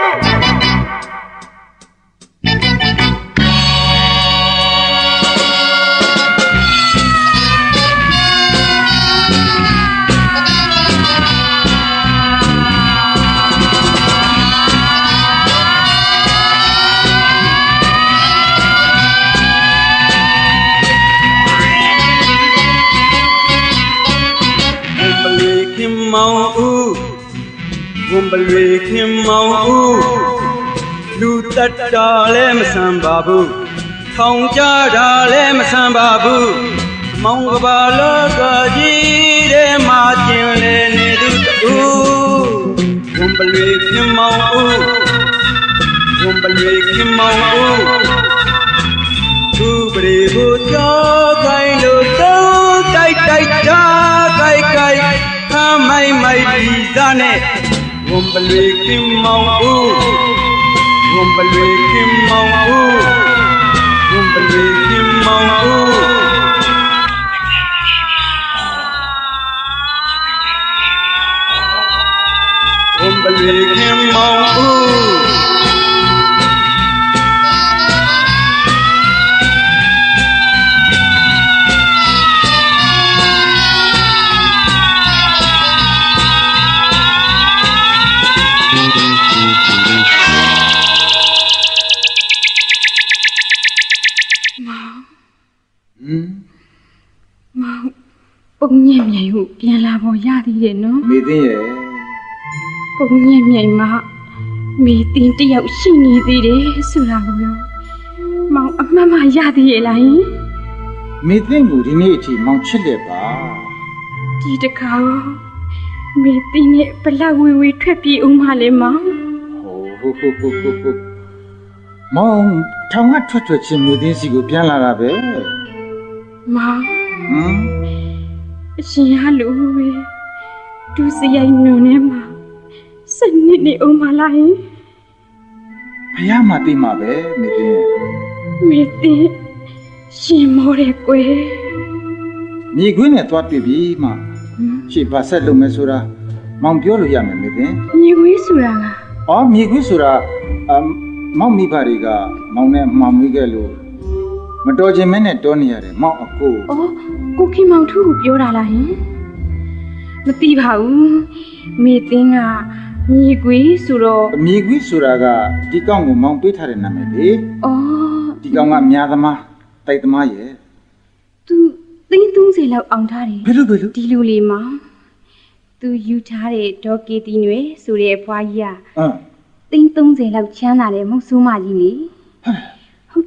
မောင်ဦးဝံပလွေခင်မောင်ဦးလူတတ်တာလည်းမဆန်ပါဘူးထောင်ကြတာလည်းမဆန်ပါဘူးမောင်ကဘာလောကကြီးထဲမှာကျင်လေနေသူတူဝံပလွေခင်မောင်ဦးဝံပလွေခင်မောင်ဦးသူပရိကိုကြောကိုင်းလို့တုံးတိုက်တိုက်တာကိုက်ကိုက်မိုင်မိုင်ဒီသားနဲ့ဝံပလွေခင်မောင်ဦးဝံပလွေခင်မောင်ဦးဝံပလွေခင်မောင်ဦးဝံပလွေခင်မောင်ဦးပုံညံ့မြိုင်ကိုပြန်လာပေါ်ရသေးတယ်နော်မေသိရဲ့ပုံညံ့မြိုင်မှာမေတင်တယောက်ရှိနေသေးတယ်ဆိုတာကိုရောမောင်အမှန်မှရသေးရဲ့လားယင်မေသိကိုဒီနေ့အထိမောင်ချစ်တယ်ပါဒီတခါမေတင်နဲ့ဘလောက်ဝေဝေထွက်ပြေးအောင်မလဲမောင်ဟိုဟိုဟိုဟိုဟိုမောင်ထောင်ကထွက်ထွက်ချင်းမေသိစီကိုပြန်လာတာပဲမောင်ဟမ်အရှင်ရလို့ပဲဒုစရိုက်နုံထဲမှာစနစ်နေအောင်မလားယင်ဘုရားမသိမှာပဲမေသိရဲ့မေသိရှင်မောတယ်ကွယ်မြေခွင်းနဲ့သွားတွေ့ပြီမှရှေ့ဘာဆက်လုပ်မယ်ဆိုတာမောင်ပြောလို့ရမယ်မေသိမြေခွင်းဆိုတာကအော်မြေခွင်းဆိုတာမောင်မိဘတွေကမောင်နဲ့မှောင်မိခဲ့လို့မတော်ခြင်းမဲနဲ့တောနေရတယ်မောင်အကိုအော်ကိုခင်မောင်ထူးကိုပြောတာလားဟင်မသိပါဘူးမေသင်းကမြေခွေးဆိုတော့မြေခွေးဆိုတာကဒီကောင်ကိုမောင်ပေးထားတဲ့နာမည်လေအော်ဒီကောင်ကမြားသမားတိုက်သမားရဲ့သူသိန်းသုံးဆယ်လောက်အောင်ထားတယ်ဘယ်လိုဘယ်လိုဒီလူလေးမောင်သူယူထားတဲ့ဒေါ်ကေတီနွယ်ဆိုတဲ့ဖွားကြီးကအင်းသိန်းသုံးဆယ်လောက်ချမ်းသာတယ်မဟုတ်ဆိုးမကြီးလေဟုတ်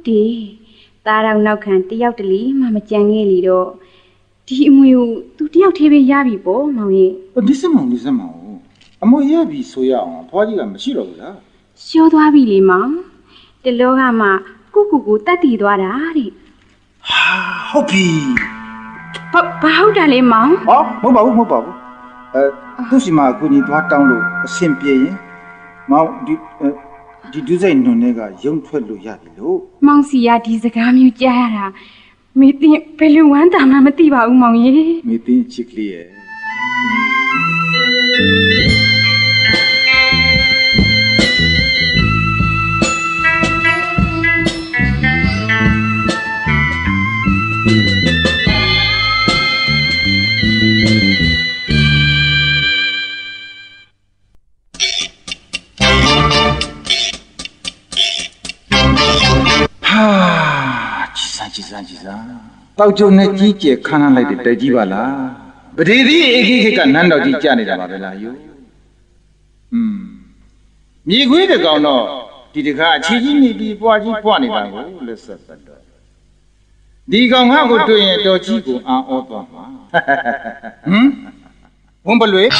ดีตาเรานอกขันตียาวตะลีมามาจังเงี้ยลีတော့ဒီအမွေကိုသူတယောက်သေးပဲရပြီပေါ့မောင်ရဲ့ဒီစမောင်ဒီစမောင်အမွေရပြီဆိုရအောင်ဖွားကြီးကမရှိတော့ဘူးလားရှောသွားပြီလေမောင်တလောကမှကိုကူကိုတတ်တည်သွားတာတဲ့ဟာဟုတ်ပြီဘာဘာဟုတ်တယ်လေမောင်ဟောမဟုတ်ပါဘူးမဟုတ်ပါဘူးအဲသူစီမှာကိုကြီးသွားတောင်းလို့အဆင်ပြေရင်မောင်ဒီဒီဒုစိတ်နုံတွေကရုံထွက်လို့ရပြီလို့မောင်စီကဒီစကားမျိုးကြားရတာမေတင်ဘယ်လိုဝမ်းတာမှမသိပါဘူးမောင်ရေမေတင်ချစ်ကလေးရဲ့ကြည်စမ်းကြည်စမ်းတောက်ကျုံနဲ့ကြီးကျယ်ခမ်းနားလိုက်တဲ့တိုက်ကြီးပါလားပဒေသီးအေခိခိကနန်းတော်ကြီးကြာနေတာပါပဲလားယူอืมမြေခွေးတကောင်တော့ဒီတခါအခြေကြီးနေပြီးပွားကြီးပွားနေတာကိုလက်ဆက်ပတ်တော့ဒီကောင်ငါ့ကိုတွေ့ရင်တော်ကြီးကိုအာဩသွားမှာဟမ်ဝန်ပလွေ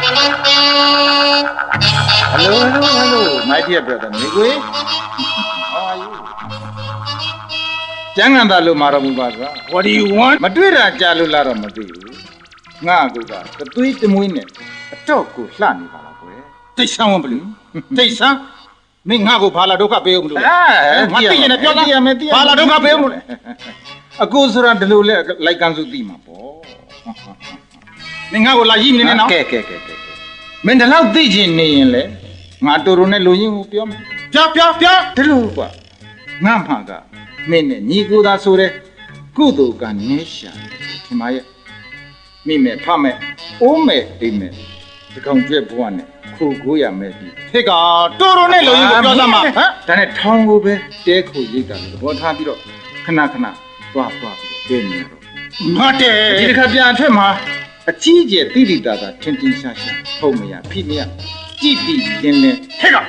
Hello hello hello my dear brother မြေခွေး How are youကျန်ကန်သားလို့မာတော်မူပါစွာ What do you want မတွေ့တာကြာလို့လာတော့မသိဘူးငါကူကတသွေးတမွေးနဲ့အတော့ကိုလှနေပါလားကွယ်တိတ်ဆန်းဝံပလူတိတ်ဆန်းမင်းငါကိုဘာလာဒုက္ခပေးအောင်မလို့အဲငါသိရင်လည်းပြောသားဘာလာဒုက္ခပေးအောင်မလို့အကူဆိုတာဒီလိုလဲလိုက်ကန်စုသိမှာပေါ့မင်းငါကိုလာရည်နေနေနော်ကဲကဲကဲကဲမင်းဒီလောက်သိချင်နေရင်လေငါတူတူနဲ့လူရင်းကိုပြောမယ်ပြောပြောပြောဒီလိုကွာငါမှာကမင်းနဲ့ညီကိုသာဆိုတဲ့ကုသိုလ်ကနည်းရှာထင်ပါရဲ့မိမဲ့ဖမဲ့အိုးမဲ့အိမ်မဲ့ဒီကောင်ကျွဲဘဝနဲ့ခိုကိုရမဲ့ဒီခေကတော်တော်နဲ့လုံရင်ကိုပြောစမ်းပါဟမ်ဒါနဲ့ထောင်းကိုပဲတဲခိုရိတ်တာလို့သဘောထားပြီးတော့ခဏခဏသွားသွားပြီးတော့တဲနေရတော့ငါတဲဒီတစ်ခါပြန်ထွက်မှာအကြီးကျယ်တိတိတာတာထင်ထင်ရှားရှားဖုံမရဖိမရကြည်တည်လင်းလင်းဟဲ့က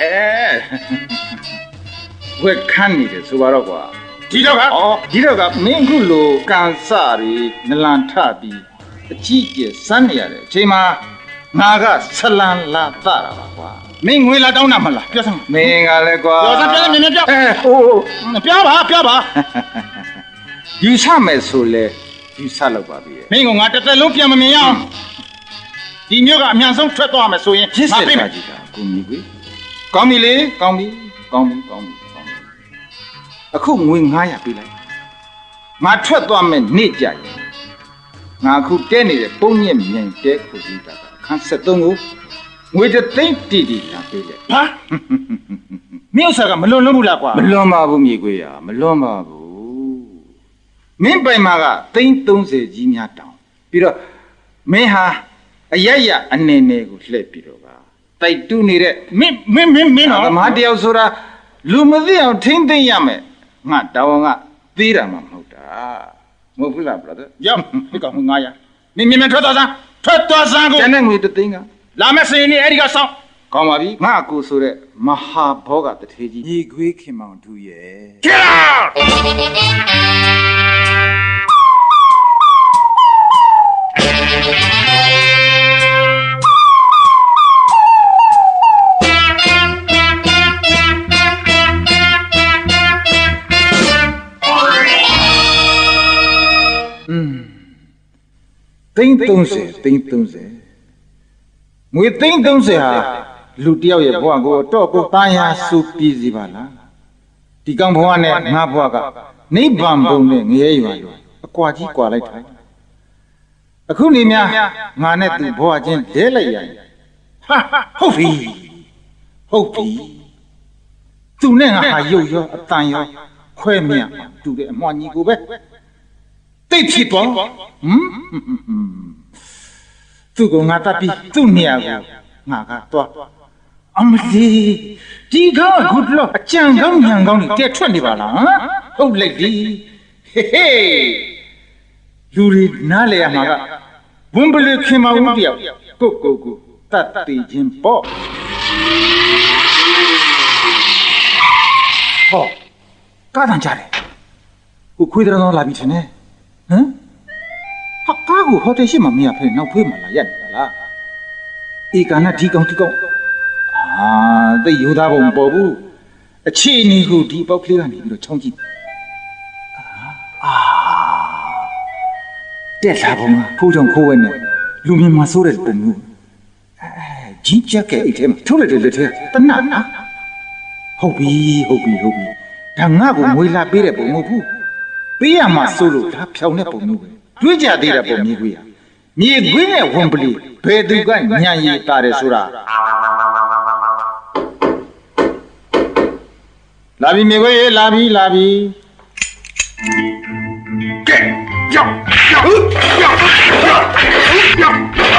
အဲဝက်ခန်းနေတယ်ဆိုပါတော့ကွာဒီတော့ကအော်ဒီတော့ကမင်းခုလိုကန်စရီနလန်ထပြီးအကြီးကျယ်စမ်းနေရတဲ့အချိန်မှာငါကဆလန်လာတတာပါကွာမင်းငွေလာတောင်းတာမလားပြောစမ်းမင်းကလည်းကွာပြောစမ်းပြောစမ်းမြင်မြင်ပြောအဲဟိုးပြောပါပြောပါယူဆမယ်ဆိုလေယူဆလောက်ပါပြီမင်းကငါတစ်သက်လုံးပြန်မမြင်ရအောင်ဒီမျိုးကအမြန်ဆုံးထွက်သွားမယ်ဆိုရင်ငါပြေးမယ်ကြီးကကိုမီကွေကောင်းပြီလေကောင်းပြီကောင်းပြီကောင်းပြီအခုငွေငါးရာပေးလိုက်ငါထွက်သွားမယ်နေ့ကြရင်ငါအခုတဲနေတဲ့ပုံညက်မြိုင်တဲခုကြီးတာအခန်းဆက်သုံးကိုငွေတစ်သိန်းတီတီလာပေးလိုက်ဟာမင်းဥစ္စာကမလွန်လွန်းဘူးလားကွာမလွန်ပါဘူးမြေခွေရမလွန်ပါဘူးမင်းပိုင်မှာကသိန်းသုံးဆယ်ကြီးများတောင်ပြီးတော့မင်းဟာအရရအနေနဲ့ကိုလှည့်ပြီးတော့ကတိုက်တူးနေတဲ့မင်းမင်းမင်းမင်းတော့ဓမ္မတယောက်ဆိုတာလူမသိအောင်ထိမ့်သိမ့်ရမယ်ငါတောင်းကသေးတာမှမဟုတ်တာမဟုတ်ဘူးလား brother ရောဒီကောင်ငါရမင်းမြင်ထွက်သွားစမ်းထွက်သွားစမ်းကိုကျန်တဲ့ငွေတသိန်းကလာမစင်းနေအဲ့ဒီကစောင်းကောင်းပါပြီငါအကူဆိုတဲ့မဟာဘောကတထေးကြီးညီခွေးခင်မောင်တူရဲ့ Get out သိန်းသုံးဆယ်သိန်းသုံးဆယ်ငွေသိန်းသုံးဆယ်ဟာလူတယောက်ရဲ့ဘဝကိုတော့ကိုတာယာစုပြီးစီပါလားဒီကောင်ဘဝနဲ့ငါဘဝကနိဗ္ဗာန်ဘုံနဲ့ငရဲရွာအကွာကြီးကွာလိုက်တာအခုနေများငါနဲ့သူဘဝချင်းလဲလိုက်ရရင်ဟာဟုတ်ပြီဟုတ်ပြီသူနဲ့ငါဟာရုပ်ရောအတန်ရောခွဲမြတူတဲ့အမွှာညီကိုပဲတိတ်ဖြစ်ပေါ့ဟမ်သူကငါတပ်ပြီးသူ့နေရာကိုငါကတော့အမလီဒီကောင်ကခုတော့အကြံကောင်းညံကောင်းတွေတက်ထွက်နေပါလားဟမ်ဟုတ်လိုက်ပြီဟေးဟေးလူတွေနားလေရမှာကဘွန်းပလူခင်မဦးတယောက်ကိုကိုကိုတတ်တည်ခြင်းပေါ့ဟော 까단 잘해. 그 구이들어 라비트네. 응? 가고 호텔시 맘이 앞에 나 보이 말라 야니라. 이가나 디강 디강. 아, 내 유다 본 법부. 치니고 디법 클리가 니로 청지. 아. 대사 봉아 포정 고원네. 루미마 소를 봄무. 진짜 개 이템 토르를 돼. 딴나. 호비 호비 호비. 당하고 모이라 비레 봄무부. 비야마 소로 다 평내 봄무.တွေ့ကြသေးတဲ့ပုံမြေခွေးอ่ะမြေခွေးနဲ့ဝန်ပလီဘယ်သူကညံရည်တာတယ်ဆိုတာလာပြီမြေခွေးလာပြီလာပြီကဲကြောက်ကြောက်ကြောက်ကြောက်ကြော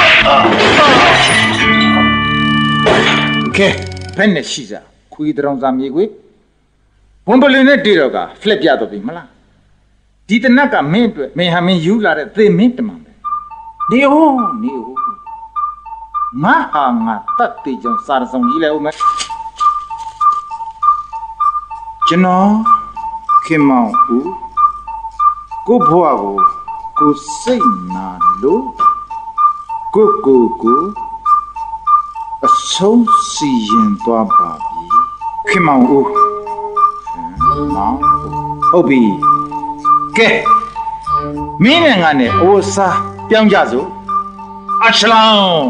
က်ကဲဘယ်နဲ့ရှိစားခွေးတောင်စားမြေခွေးဝန်ပလီနဲ့တေတော့ကဖလက်ပြတော့ပြီမလားဒီတနက်ကမင်းအတွက်မင်းဟာမင်းယူလာတဲ့သေမင်းတမန်ပဲနေဦးနေဦးငါဟာငါတတ်တေကြောင့်စာရဆောင်ကြီးလဲဦးမယ်ကျွန်တော်ခင်မောင်ဦးကိုဘွားကိုကိုစိတ်နာလို့ကိုကိုကိုအဆုံးစီရင်သွားပါပြီခင်မောင်ဦးမောင်ဟုတ်ပြီကဲမင်းနဲ့ငါနဲ့အိုးစားပြောင်းကြစို့အချလောင်း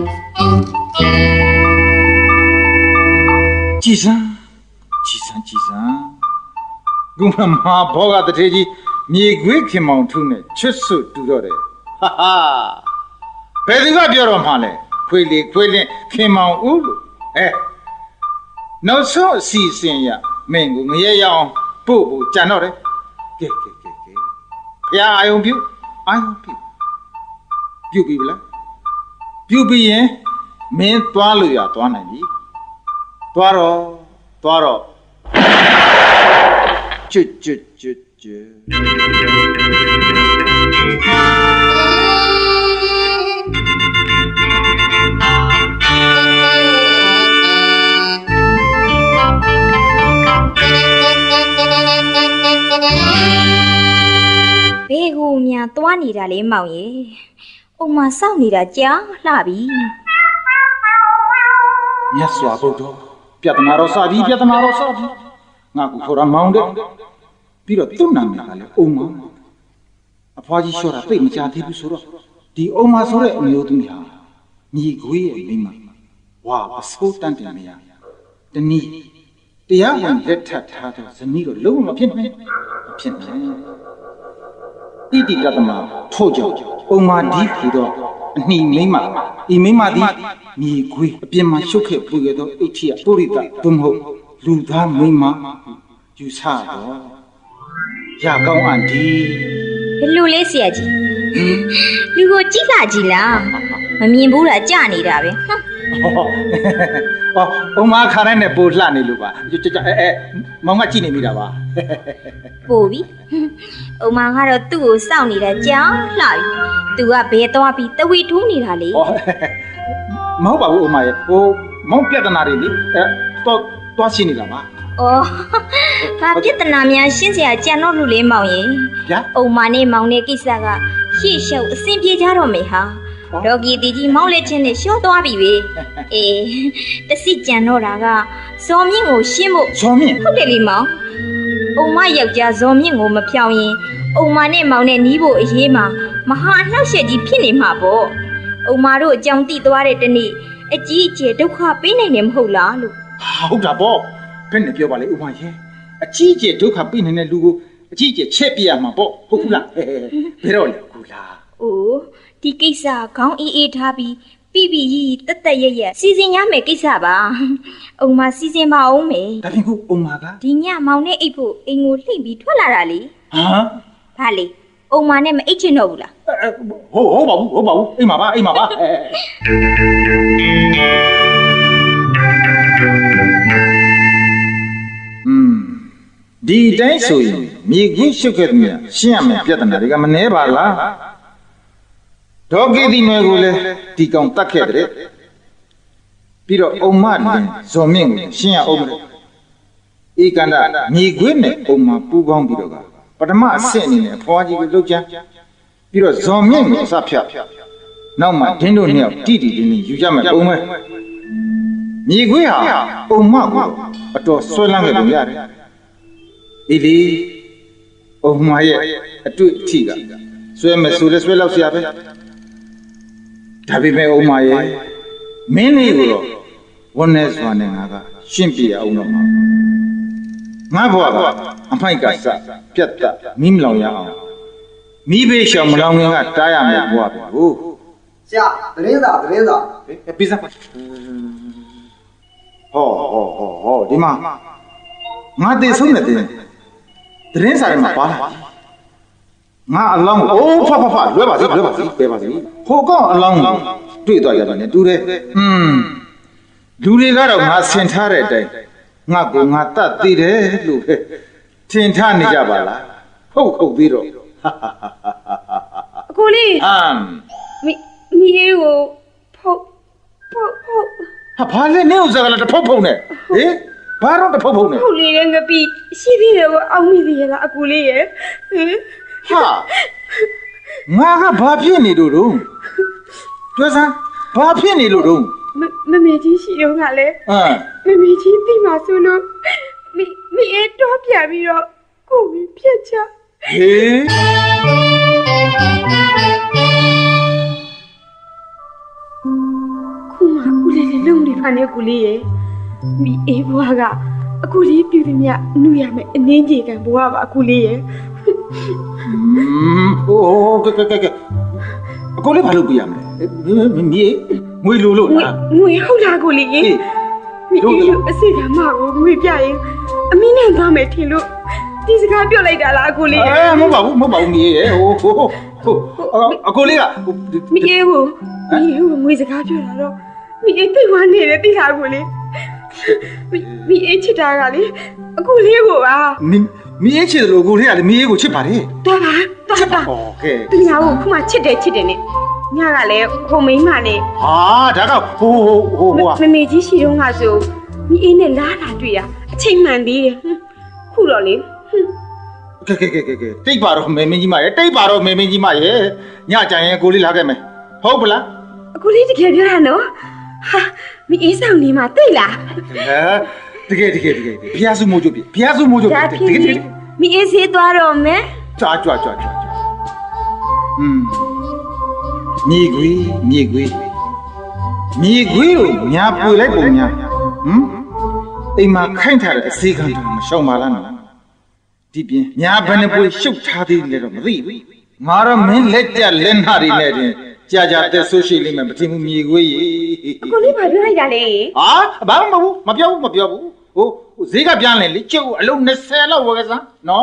ကြည်စမ်းကြည်စမ်းကြည်စမ်းဂုမမဘောကတထေကြီးမြေခွေးခင်မောင်ထုနဲ့ချွတ်ဆွတူတော့တယ်ဟာဟာဘယ်သူကပြောတော့မှလဲခွေးလေးခွေးလင်းခင်မောင်ဦးလို့အဲနောက်ဆုံးအစီအစဉ်ရမင်းကိုငရဲရအောင်ပို့ဖို့ကြံတော့တယ်ကဲကဲဘုရားအာယုံပြုအာယုံပြုပြုပြီလားပြုပြီးရင်မင်းသွားလို့ရသွားနိုင်ပြီသွားတော့သွားတော့ကျွတ်ကျွတ်ကျွတ်ကျွတ်ဘေးကိုများသွားနေတာလေမောင်ရေအုံမစောင့်နေတာကြာလှပြီမြတ်စွာဘုရားပြဿနာတော့စပြီပြဿနာတော့စပြီငါကူခေါ်တာမောင်တဲ့ပြီးတော့သူ့နာမည်ကလည်းအုံမအဖွားကြီးလျှော့တာသိမကြသေးဘူးဆိုတော့ဒီအုံမဆိုတဲ့အမျိုးသူညာညီခွေးရဲ့မိမဝါအစိုးတန်းတင်မရတနည်းတရားဝင်လက်ထပ်ထားတော့ဇနီးတော့လုံးဝမဖြစ်နိုင်ဖြစ်နိုင်ဣတိကတမထို့ကြောင့်အုံမာဒီခီတော့အနှီမိမဤမိမသည်မြေခွေးအပြင်မှာရှုပ်ခဲ့ပူခဲ့သောအိဋ္ဌိယပုရိသသို့မဟုတ်လူသားမိမယူဆတော့ရကောင်းအန်ဒီဘလူလေးဆရာကြီးလူကိုကြည့်လာကြည့်လားမမြင်ဘူးလားကြာနေတာပဲဟောအုံမာခါတိုင်းနဲ့ပိုလှနေလို့ပါကြကြအဲအဲမောင်ကကြည့်နေမိတာပါပို့ပြီအုံမာကတော့သူ့ကိုစောင့်နေတာကြာလှပြီသူကဘဲသွားပြီးတဝီထိုးနေတာလေမဟုတ်ပါဘူးအုံမာရဲ့ဟိုမောင်ပြဿနာတွေလေအဲတော့သွားရှင်းနေတာပါအော်ဘာပြဿနာများရှင်းစရာကြံတော့လို့လေမောင်ရေအုံမာနဲ့မောင်နဲ့ကိစ္စကရှေ့ရှောက်အဆင်ပြေကြတော့မယ်ဟာဒေါ်ကီတီကြီးမောင်းလက်ချင်းနဲ့ရှော့သွားပြီပဲအေးတစီကြံတော့တာကဇော်မြင့်ကိုရှင်းဖို့ဇော်မြင့်ဟုတ်တယ်လေမောင်အုံမယောက်ျားဇော်မြင့်ကိုမဖြောင်းရင်အုံမနဲ့မောင်နဲ့နီးဖို့အရေးမှာမဟာအနှောက်ယှက်ကြီးဖြစ်နေမှာပေါ့အုံမတို့အကြောင်းသိသွားတဲ့တနေ့အကြီးအကျယ်ဒုက္ခပေးနိုင်တယ်မဟုတ်လားလို့ဟုတ်တာပေါ့ဘယ်နဲ့ပြောပါလဲဥမရဲ့အကြီးအကျယ်ဒုက္ခပေးနိုင်တဲ့လူကိုအကြီးအကျယ်ချက်ပြရမှာပေါ့ဟုတ်ဘူးလားဘယ်တော့လဲကူလားအိုးဒီကိစ္စခေါင်းအေးအေးထားပြီးပြီးပြီးရီတက်တက်ရရစီစဉ်ရမယ်ကိစ္စပါအုံမစီစဉ်ပါအောင်မယ်ဒါဖြင့်ခုအုံမကဒီညမောင်နဲ့အိတ်ဖို့အိမ်ကိုလှိမ့်ပြီးထွက်လာတာလေဟမ်ဘာလေအုံမနဲ့မအိတ်ချင်တော့ဘူးလားဟုတ်ဟုတ်ပါဘူးဟုတ်ပါဘူးအိမ်မှာပါအိမ်မှာပါอืมဒီတိုင်းဆိုရင်မြေကြီးရှုပ်ခဲ့တဲ့ရှင်းရမယ်ပြဿနာတွေကမနှဲပါလားဒေါ်ကေဒီနယ်ကိုလည်းဒီကောင်တတ်ခဲ့တဲ့ပြီးတော့အုံမလင်ဇော်မြင့်ကိုရှင်းရအောင်မလို့ 이 간다 미군네 엄마 부방비로가 바다마 세니네 포아지고 lok자ပြီးတော့ဇော်မြင့်ကိုအစဖြတ်နောက်မှဒင်းတို့နှစ်ယောက်တိတိတင်းတင်းယူကြမယ်ပုံမဲ့မြေခွေးဟာအုံမကိုအတော်ဆွဲလန်းခဲ့လို့ရတယ်ဒီလေအုံမရဲ့အတွေ့အထိကဆွဲမယ်ဆိုလဲဆွဲလောက်ဆရာပဲဒါပေမဲ့အုံမရဲ့မင်းလေးကိုတော့ဝန်းနေစွာနဲ့ငါကရှင်းပြအောင်တော့မှာငါဘွားကအမိုက်ကစပြတ်တက်မီးမလောင်ရအောင်မိဘေးရှောင်မလောင်ခင်ကတားရမယ်ဘွားပဲဟုတ်ဆရာတရင်သာတရင်သာပြီးစားဟောဟောဟောဟောဒီမှာငါတည်ဆုံးနေတယ်တရင်စားရမှာပါလားငါအလောင်းအိုးဖဖဖလွဲပါစီလွဲပါစီပဲပါစီဟိုကောင်အလောင်းတွေ့သွားရတယ်နဲ့တူတယ်อืมလူတွေကတော့ငါဆင်ထားတဲ့အတိုင်းငါကိုငါတတ်သိတယ်လို့ပဲထင်ထားနေကြပါလားဟုတ်ဟုတ်ပြီးတော့အကိုလေးအမ်မိမိအေးကိုဖုတ်ဖုတ်ဖုတ်ဟာဘာလဲနေဥစားကလည်းတဖုတ်ဖုတ်နဲ့ဟင်ဘာတော့တဖုတ်ဖုတ်နဲ့ဟုတ်လေငါပြီရှိသေးတယ်ကိုအောက်မိသေးရလားအကိုလေးရဲ့ဟင်ဟာငါကဘာဖြစ်နေလို့တော့တွဲစမ်းဘာဖြစ်နေလို့တော့မမေကြီးရှိတော့ကလည်းအမ်မမေကြီးသိမှာဆိုလို့မိမိအေးတော့ပြပြီးတော့ကိုမင်းပြက်ချဟေးခုမှအခုလေးလေးလုံးနေဖာနေကူလေးရဲ့မိအေးဘွားကအခုလေးပြူသည်မြနုရမယ်အနင်းကြီးကံဘွားပါအခုလေးရဲ့อืมโอ้ကကကကအခုလေးဘာလုပ်ပြရမလဲမြေငွေလိုလို့လားငွေဟုတ်လားကိုလေးမိအေးလို့အစိကမကိုငွေပြရင်အမင်းနဲ့သွားမယ်ထင်လို့ဒီစကားပြောလိုက်တာလားကိုလေးအဲမဟုတ်ပါဘူးမဟုတ်ပါဘူးမြေရဲ့ဟိုဟိုဟိုအကိုလေးကမိအေးကိုမိအေးကိုငွေစကားပြောတာတော့မိအေးတိတ်ဝမ်းနေတယ်သိလားကိုလေးမိအေးချစ်တာကလေအကိုလေးကိုပါမိအေးချစ်တယ်လို့ကိုလေးကလည်းမိအေးကိုချစ်ပါတယ်တော်ပါတော်ပါဟုတ်ကဲ့သူညာကိုခုမှချစ်တယ်ချစ်တယ်နဲ့ညကလည်းဟိုမိန်းမနဲ့ဟာဒါကဟိုဟိုဟိုမမေကြီးရှိတော့ငါဆိုမိအေးနဲ့လားလာတွေ့ရအချိန်မှန်သေးတယ်ခုတော့လေကဲကဲကဲကဲတိတ်ပါတော့မေမင်းကြီးမရဲ့တိတ်ပါတော့မေမင်းကြီးမရဲ့ညကြရင်ကိုလေးလာခဲ့မယ်ဟုတ်ပလားအကိုလေးတကယ်ပြောတာနော်ဟာမိအေးဆောင်နေမှာတိတ်လားဟဲတကယ်တကယ်တကယ်ဘုရားစုမိုးကြပြီဘုရားစုမိုးကြပြီတကယ်တကယ်မိအေးစေးသွားတော့မယ်ကြွားကြွားကြွားကြွားอืมမြေခွေးမြေခွေးမြေခွေးကိုညာပွေလိုက်ပုံညာဟမ်အိမ်မှာခိုင်းထားတဲ့အစေခံတော့မရှောင်ပါလားနော်ဒီပြင်ညာဘယ်နှပွေရှုပ်ထားသေးလဲတော့မသိဘူးငါတော့မင်းလက်ကြလက်နှာတွေနဲ့တင်ကြာကြာတက်ဆိုးရှိလိမ့်မယ်မထင်ဘူးမြေခွေးရေအကိုလေးဘာပြောလိုက်တာလဲဟာဘာမှမဟုတ်ဘူးမပြောဘူးမပြောဘူးဟိုဈေးကပြန်လဲလေကျုပ်အလုံး20လောက်ဝယ်ကစားနော်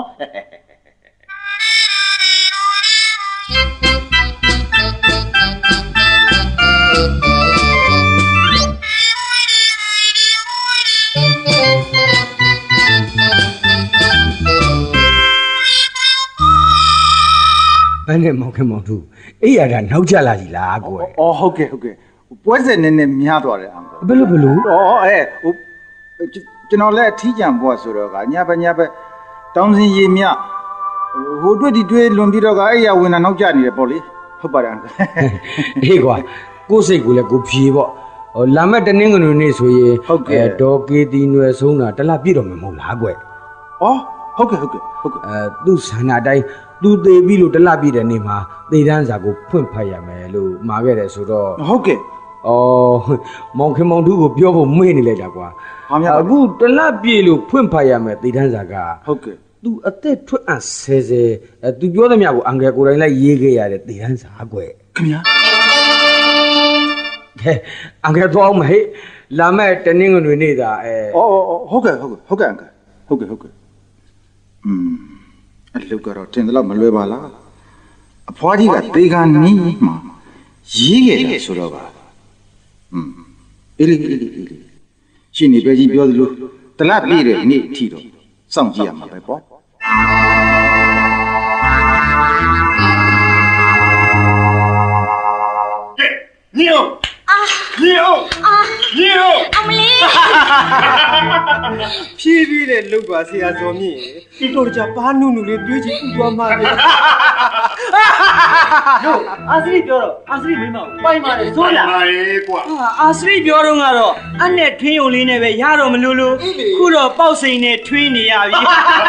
ဘယ်နဲ့မောင်ခင်မောင်သူအေးရတာနောက်ကျလာကြီးလားကိုယ်အော်ဟုတ်ကဲ့ဟုတ်ကဲ့ပွဲစက်နည်းနည်းများသွားတယ်အန်ကဘယ်လိုဘယ်လိုအော်အဲဟိုကျွန်တော်လည်းအထီးကျန်ဘွားဆိုတော့ကညဘညဘတောင်းစင်ရီမြဟိုတွေ့ဒီတွေ့လွန်ပြီးတော့ကအဲ့ရဝင်တာနောက်ကျနေတယ်ပေါ့လေဟုတ်ပါတယ်အန်အေးကွာကိုယ်စိတ်ကိုလည်းကိုဖြေပေါ့ဟိုလာမဲ့တနင်္ဂနွေနေ့ဆိုရင်အဲဒေါ်ကေတီနွယ်ဆုံးတာတလပြည့်တော်မှာမဟုတ်လားကွယ်အော်ဟုတ်ကဲ့ဟုတ်ကဲ့ဟုတ်ကဲ့အဲသူ့ဆန္ဒတိုင်းသူသေးပြီလို့တလပြည့်တဲ့နေ့မှာသေတန်းစာကိုဖွင့်ဖတ်ရမယ်လို့မှာခဲ့တယ်ဆိုတော့ဟုတ်ကဲ့အော်မောင်ခင်မောင်သူကိုပြောဖို့မေ့နေလိုက်တာကွာအခုတလပြည့်လို့ဖွင့်ဖတ်ရမယ်သေတန်းစာကဟုတ်ကဲ့သူအသက်ထွက်အပ်ဆဲဆဲအဲသူပြောသမျှကိုအန်ကယ်ကိုယ်တိုင်လိုက်ရေးခဲ့ရတဲ့သေတန်းစာကွယ်ခင်ဗျာဟဲ့အန်ကယ်တော့မဟဲ့လာမဲ့တနင်္ဂနွေနေ့သာအဲအော်ဟုတ်ကဲ့ဟုတ်ကဲ့ဟုတ်ကဲ့အန်ကယ်ဟုတ်ကဲ့ဟုတ်ကဲ့อืมအလုပ်ကတော့တင်တယ်လို့မလွယ်ပါလားအဖွားကြီးကသေကနီးမှာရေးခဲ့တယ်ဆိုတော့ပါอืมအေးလေအေးလေအေးလေရှင်နေပဲကြီးပြောသလိုတလပြည့်တဲ့နေ့အထိတော့စောင့်ကြည့်ရမှာပဲပေါ့ညိုအာညိုအာရေအမလေးဖြည်းဖြည်းနဲ့လှုပ်ပါဆရာဇော်မြင့်တော်ကြဘာနုနုလေးတွေးကြည့်သွားမှလေတို့အာစရိပြောတော့အာစရိမိမပိုင်ပါတယ်ဆိုလားပါလေကွာအာစရိပြောတော့ကတော့အနဲ့ထွင်းုံလေးနဲ့ပဲရတော့မလို့လို့ခုတော့ပေါက်စိန်နဲ့ထွင်းနေရပြီ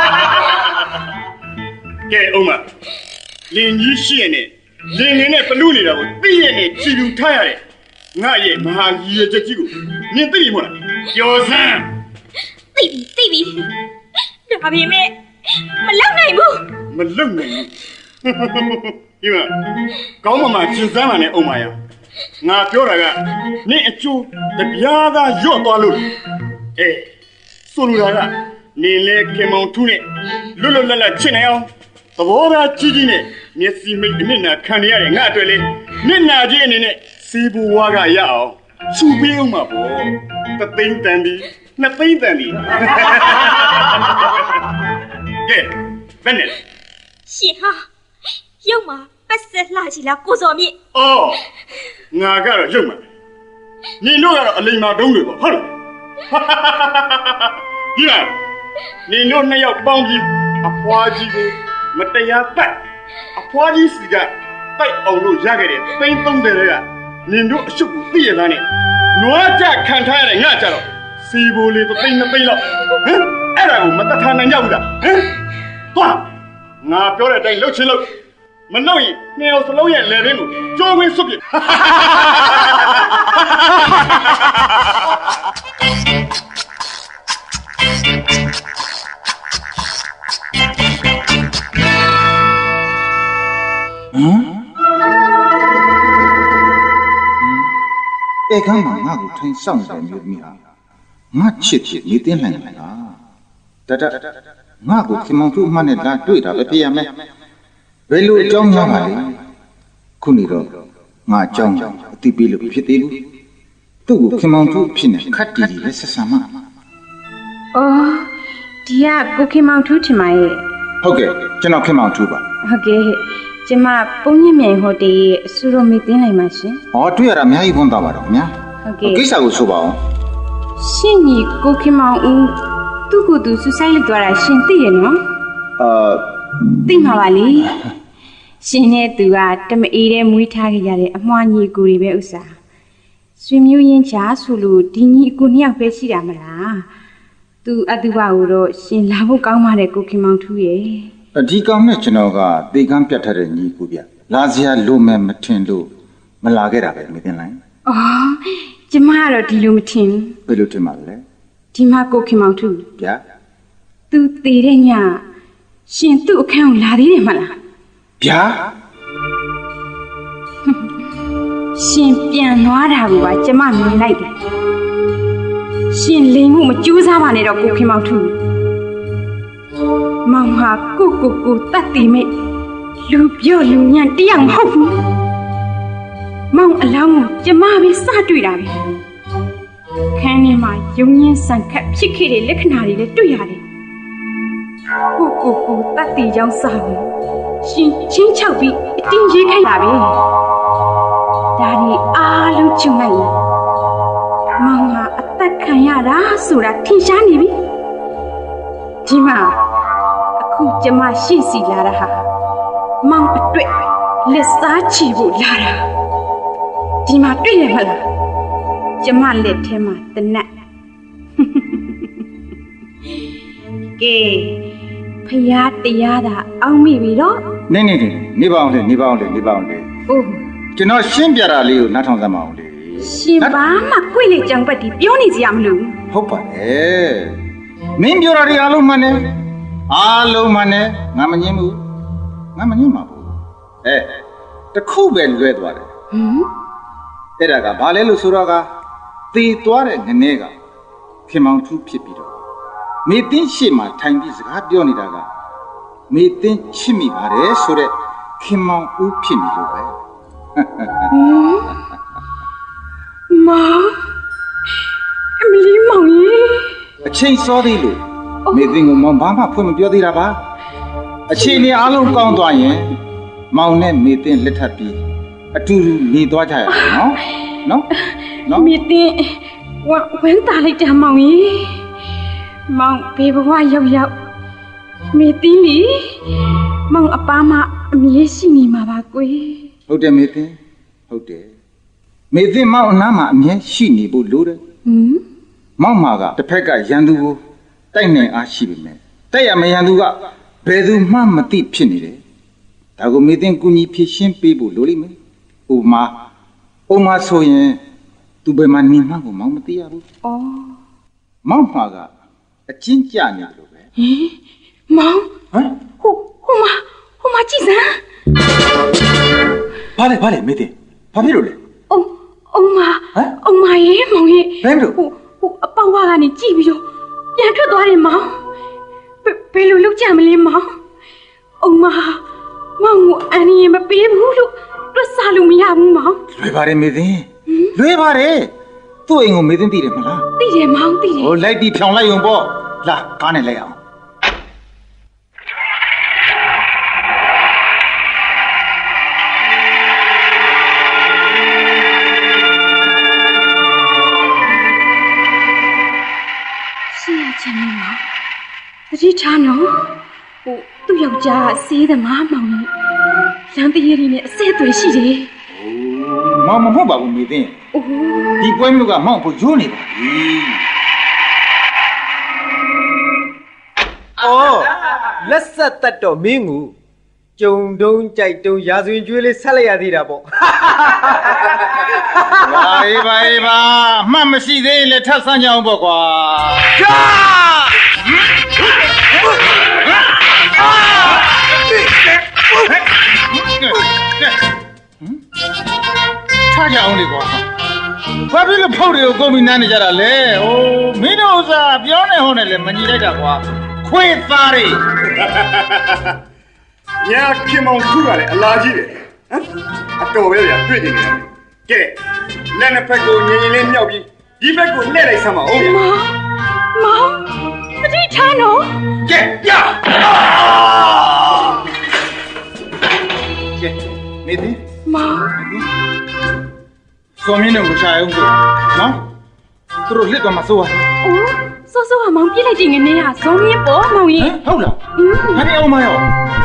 ကဲအောင်မလင်ကြီးရှိရနဲ့လင်လင်းနဲ့ပလူနေတာကိုသိရနဲ့ကြည်လူထားရတယ်ငါရဲ့မဟာကြီးရဲ့ချက်ကြီးကိုနင်သိပြီမို့လားကျော်စမ်းသိပြီသိပြီဒါပေမဲ့မလုံနိုင်ဘူးမလုံနိုင်ဘူးဒီမှာကောင်းမှမှကျင်စမ်းလာနဲ့အောင်မရငါပြောတာကနင်အကျိုးတပြားသားရော့သွားလို့အေးဆိုလိုတာကနင်လေခင်မောင်ထူးနဲ့လွတ်လွတ်လပ်လပ်ချစ်နိုင်အောင်သဘောထားကြီးကြီးနဲ့မျက်စိမိတ်အနစ်နာခံရတဲ့ငါအတွက်လေမျက်နာကြီးအနေနဲ့စီးပူဝါကရအောင်ချူပေးအောင်မှာပေါ့တသိန်းတန်ဒီနှစ်သိန်းတန်ဒီကဲဘယ်နဲ့ရှင်ဟာရုပ်မှာပတ်ဆက်လှကြီးလားကိုစော်မြင့်အော်ငါကတော့ရုပ်မှာနင်တို့ကတော့အလိမ်မာတုံးတွေပေါ့ဟုတ်လားဒီလားနင်တို့နှစ်ယောက်ပေါင်းပြီးအဖွားကြီးကိုမတရားတတ်အဖွားကြီးစီကတိုက်အောင်လို့ရခဲ့တဲ့သိန်းသုံးတယ်ကနင်တို့အရှုပ်ကိုသိရသားနဲ့နွားကြခံထားရတဲ့ငါကြတော့စီဘိုလေးသိန်းနှစ်သိန်းလောက်ဟမ်အဲ့ဒါကိုမတတ်ထားနိုင်ကြဘူးလားဟမ်သွားငါပြောတဲ့အတိုင်းလှုပ်ချင်းလှုပ်မလှုပ်ရင်နှစ်ယောက်စလုံးရဲ့လေရင်းကိုကြိုးဝင်းဆွတ်ပြဟမ်အဲကမှငါ့ကိုထိုင်ဆောင်တယ်မျိုးသမီးဟာငါချစ်ချစ်နေသိနိုင်လားတတငါ့ကိုခင်မောင်တို့မှနဲ့လာတွေ့တာပဲပြရမယ်ဘယ်လိုအကြောင်းများပါလဲခုနေတော့ငါအကြောင်းအတိပေးလို့ဖြစ်သေးဘူးသူ့ကိုခင်မောင်တို့ဖြစ်နေခတ်တီတီလက်ဆက်ဆံမှာအော်ဒီကကိုခင်မောင်ထူးထင်ပါရဲ့ဟုတ်ကဲ့ကျွန်တော်ခင်မောင်ထူးပါဟုတ်ကဲ့ကျမပုံညင်မြိုင်ဟိုတယ်ရဲ့အဆူတော်မေးသိနိုင်ပါရှင်။အော်တွေ့ရတာအများကြီးဝန်တာပါတော့ခင်ဗျာ။ဟုတ်ကဲ့ကိစ္စကိုဆိုပါအောင်။ရှင်ကြီးကိုခင်မောင်ဦးသူ့ကိုယ်သူဆူဆိုင်လိုက်သွားတာရှင်သိရနော်။အာသိမှာပါလေ။ရှင်နဲ့သူကတမအေးတဲ့မွေးထားခဲ့ကြတဲ့အမွှားညီကိုတွေပဲဥစ္စာ။ဆွေမျိုးရင်းချာဆိုလို့ဒီညီအကိုနှစ်ယောက်ပဲရှိတာမလား။သူအတူပါကိုတော့ရှင်လာဖို့ကောင်းပါတယ်ကိုခင်မောင်ထူးရဲ့။ဒီကောင်နဲ့ကျွန်တော်ကသေကန်းပြတ်ထားတဲ့ညီကိုဗျလာစရာလိုမယ်မထင်လို့မလာခဲ့တာပဲမသိလိုက်အော်ကျမကတော့ဒီလိုမထင်ဘယ်လိုထင်ပါလဲဒီမှာကိုခင်မောင်ထူဗျာသူသေတဲ့ညရှင်သူ့အခန်းကိုလာသေးတယ်မလားဗျာရှင်ပြန်သွားတာကိုပါကျမမြင်လိုက်တယ်ရှင်လိန်မှုမကြိုးစားပါနဲ့တော့ကိုခင်မောင်ထူမောင်ဟာကိုကိုကိုတတ်တည်မဲ့လူပြော့လူညံ့တယောက်မဟုတ်ဘူးမောင်အလောင်းကိုကျမပဲစတွေ့တာပဲခန်းထဲမှာယုံညင်းဆန်ခတ်ဖြစ်ခဲ့တဲ့လက္ခဏာတွေလည်းတွေ့ရတယ်ကိုကိုကိုတတ်တည်ကြောင်းစားပြီးရှင်ချင်းချောက်ပြီးအတင်းရေးခိုင်းတာပဲဒါဒီအားလုံးချုံလိုက်ရင်မောင်ဟာအသက်ခံရတာဆိုတာထင်ရှားနေပြီဒီမှာအခုကျမရှိစီလာတာဟာမောင်အတွက်လက်စားချီဖို့လာတာဒီမှာတွေ့ရမလားကျမလက်ထဲမှာတနတ်ကဲဖယားတရားသာအောင်းမိပြီတော့နေနေနေနေပါအောင်လေနေပါအောင်လေနေပါအောင်လေအိုးကျွန်တော်ရှင်းပြတာလေးကိုနားထောင်စမ်းပါအောင်လေရှင်ဘာမှကြွေလေကြောင်ပတ်ဒီပြောနေစရာမလိုဟုတ်ပါတယ်မင်းပြောတာတွေအားလုံးမှန်တယ်အားလုံးမှန်တယ်ငါမငင်းဘူးငါမငင်းပါဘူးအဲတခုပဲလွဲသွားတယ်ဟမ်အဲ့ဒါကဘာလဲလို့ဆိုတော့ကတည်သွားတဲ့ငနေကခင်မောင်ထူးဖြစ်ပြီးတော့မေတင်းရှိမှထိုင်ပြီးစကားပြောနေတာကမေတင်းချစ်မိပါတယ်ဆိုတဲ့ခင်မောင်ဦးဖြစ်နေလို့ပဲမောင်အမလီမောင်ကြီးအချိန်စောသေးလို့မေတင်းကိုမောင်ဘာမှဖွင့်မပြောသေးတာပါအချိန်လေးအားလုံးကောင်းသွားရင်မောင်နဲ့မေတင်းလက်ထပ်ပြီးအတူတူနေသွားကြရအောင်နော်နော်နော်မေတင်းวันวันตาเลยจ้ะมองยี่มองเบบอกว่าเยาเยาเมติลีมองอาป้ามาเมียสินีมาบากุยဟုတ်တယ်မေသိဟုတ်တယ်မေသိမောင်အနားမှာအမြဲရှိနေဖို့လိုတယ်ဟမ်မောင်မာကတစ်ဖက်ကရန်သူကိုတိုက်နိုင်အားရှိပေမဲ့တိုက်ရမရန်သူကဘယ်သူမှမသိဖြစ်နေတယ်ဒါကိုမေသိကူညီဖြည့်ရှင်းပေးဖို့လိုလိမ့်မယ်ဥမာဥမာဆိုရင်သူဘယ်မှာနေမှကိုမောင်မသိရဘူးဩမောင်မာကအချင်းကြနေတယ်လို့ပဲဟင်မောင်ဟမ်ဟိုဟိုမှာဟိုမှာကြည့်စမ်းဘာလဲဘာလဲမေသိဘာဖြစ်လို့လဲအုံအုံမဟမ်အုံမရေမောင်ရေဘယ်လိုဟိုဟိုအပေါက်ဝါကနေကြည့်ပြီးတော့ပြန်ထွက်သွားတယ်မောင်ဘယ်လိုလုပ်ကြမလဲမောင်အုံမမောင်ကိုအန်ရီမပေးဘူးလို့တွက်စားလို့မရဘူးမောင်လွယ်ပါတယ်မေသိလွယ်ပါတယ်သူ့အိမ်ကိုမေသိသိတယ်မလားသိတယ်မောင်သိတယ်ဟိုလိုက်ပြီးဖြောင်လိုက်ရုံပေါ့လာကားနဲ့လိုက်အောင်တတိထားနော်ဟိုသူ့ယောက်ျားစေးသမားမောင်ကြီးရန်တရည်နဲ့အဆက်အသွယ်ရှိတယ်မောင်မဟုတ်ပါဘူးမေသိအိုးဒီပွဲမျိုးကမောင်ဖို့ရိုးနေပါပြီအော်လက်ဆက်တတ်တော့မင်းကိုကြုံတုံးကြိုက်တုံးရာဇဝင်ကျွေးလေးဆက်လိုက်ရသေးတာပေါ့ပါအေးပါအေးပါမှတ်မရှိသေးရင်လည်းထပ်ဆန်းကြအောင်ပေါ့ကွာကြာထားကြအောင်လေကွာဘာဖြစ်လို့ဖောက်တွေကိုကုန်ပြီးနမ်းနေကြတာလဲဟိုမင်းတို့ဥစားပြောနေဟောနေလေမညီလိုက်တာကွာခွေးသားတွေညာခင်မောင်ထူရလေအလားကြီးတယ်ဟမ်အတော်ပဲဗျာတွေ့နေတယ်ကဲလက်နှစ်ဖက်ကိုငင်ငင်လေးမြောက်ပြီးဒီဘက်ကိုလှည့်လိုက်ဆမ်းပါဦးဗျာမောင်မောင်တတိထားနော်ကဲပြကဲမေဒီမောင်စောမင်းတို့ရှာအောင်ဆိုနော်သူတို့လက်တော့မစိုးဘူးအိုးစောစောကမောင်ပြစ်လိုက်ခြင်းငနေဟာစောမင်းပေါ်မောင်ကြီးဟုတ်လားဟာဒီအောင်မရော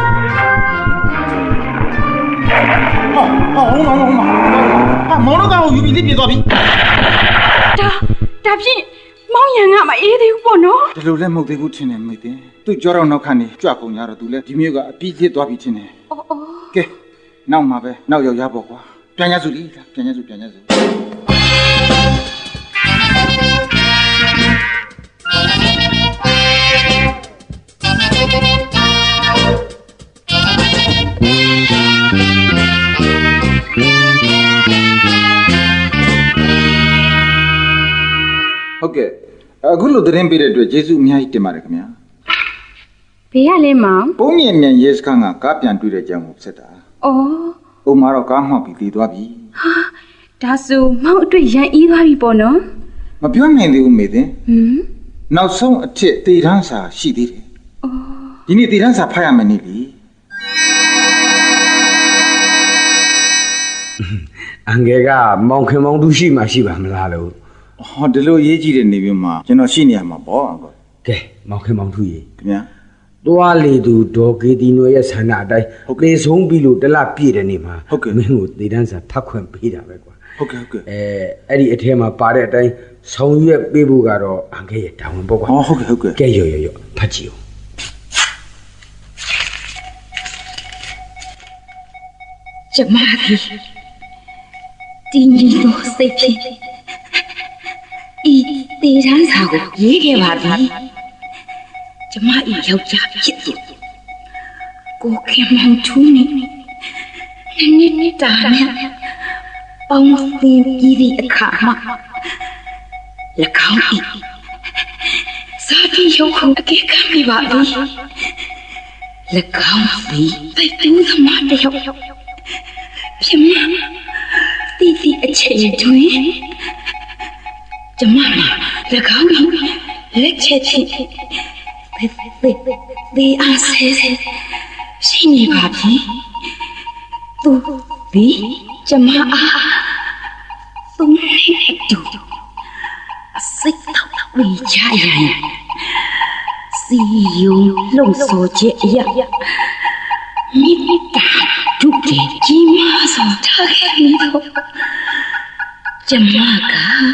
ဟာဟာဟောမောင်မောင်ဟာမောင်တို့ကဟိုယူပြီးလေးပြေသွားပြီဒါဒါဖြင့်မောင်ရံကမအေးသေးဘူးပေါ့နော်ဒီလိုလည်းမဟုတ်သေးဘူးထင်တယ်မိသိသူကြောတော့နောက်ခါနေကြွကုန်ကြတော့သူလည်းဒီမျိုးကအပြီးဖြစ်သွားပြီထင်တယ်အော်အော်ကဲနောက်မှာပဲနောက်ရောက်ရပေါ့ကွာပြန်ရစုလीပြန်ရစုပြန်ရစုဟုတ်ကဲ့အခုလိုသတင်းပေးတဲ့အတွက်ကျေးဇူးအများကြီးတင်ပါတယ်ခင်ဗျာဘေးရလဲမောင်ပုံမြင်မြန်ရဲစခန်းကကားပြန်တွေ့တဲ့အကြောင်းကိုဆက်တာအော်ဥမာတော့ကားမှောက်ပြီးတည်သွားပြီဟာဒါဆိုမောင်အတွေ့ရန်ဤသွားပြီပေါ့နော်မပြောနိုင်သေးဘူးမေသိဟမ်နောက်ဆုံးအထစ်တည်ထမ်းစာရှိသေးတယ်အော်ဒီနေ့တည်ထမ်းစာဖတ်ရမယ်နေပြီအန်ကယ်ကမောင်ခင်မောင်သူရှိမှရှိပါမလားလို့ဟောဒီလိုရေးကြည့်တဲ့နေပြီမှာကျွန်တော်ရှိနေရမှာပေါ့အကောကဲမောင်ခင်မောင်သူရေခင်ဗျာသွားလေသူဒေါ်ကေတီနွယ်ရဲ့ဆန္ဒအတိုင်းပေဆုံးပြီလို့တလပြည့်တဲ့နေ့မှာဟုတ်ကဲ့မင်းကိုသေတန်းစာဖတ်ခွင့်ပေးတာပဲကွာဟုတ်ကဲ့ဟုတ်ကဲ့အဲအဲ့ဒီအထဲမှာပါတဲ့အတိုင်းဆောင်ရွက်ပေးဖို့ကတော့အန်ကယ်ရဲ့တာဝန်ပေါ့ကွာဟောဟုတ်ကဲ့ဟုတ်ကဲ့ကဲရော်ရော်ရော်ဖတ်ကြည့်အောင်ကျမကြီးဒီညီတို့စိတ်ဖြင့်ဤတေရန်စာကိုရေးခဲ့ပါသည်ကျမဤယောက်ျားဖြစ်သူကိုခင်မောင်ထူးနေနည်းနည်းတာနဲ့ပေါင်းသင်ပြီးသည့်အခါမှာ၎င်းဤစာတိရုပ်ကိုအကဲခတ်မိပါသည်၎င်းသည်တိုက်တူးသမားတယောက်ဖြစ်မှတည်တည်အချိန်တွင်ကျမ၎င်းကိုလက်ချက်ချင်းဒီအားဆဲရှိနေပါပြီသူဒီကျမအားသုံးနေတူ回家人，是有龙所结呀，你打住的鸡妈所他给你头，怎么个？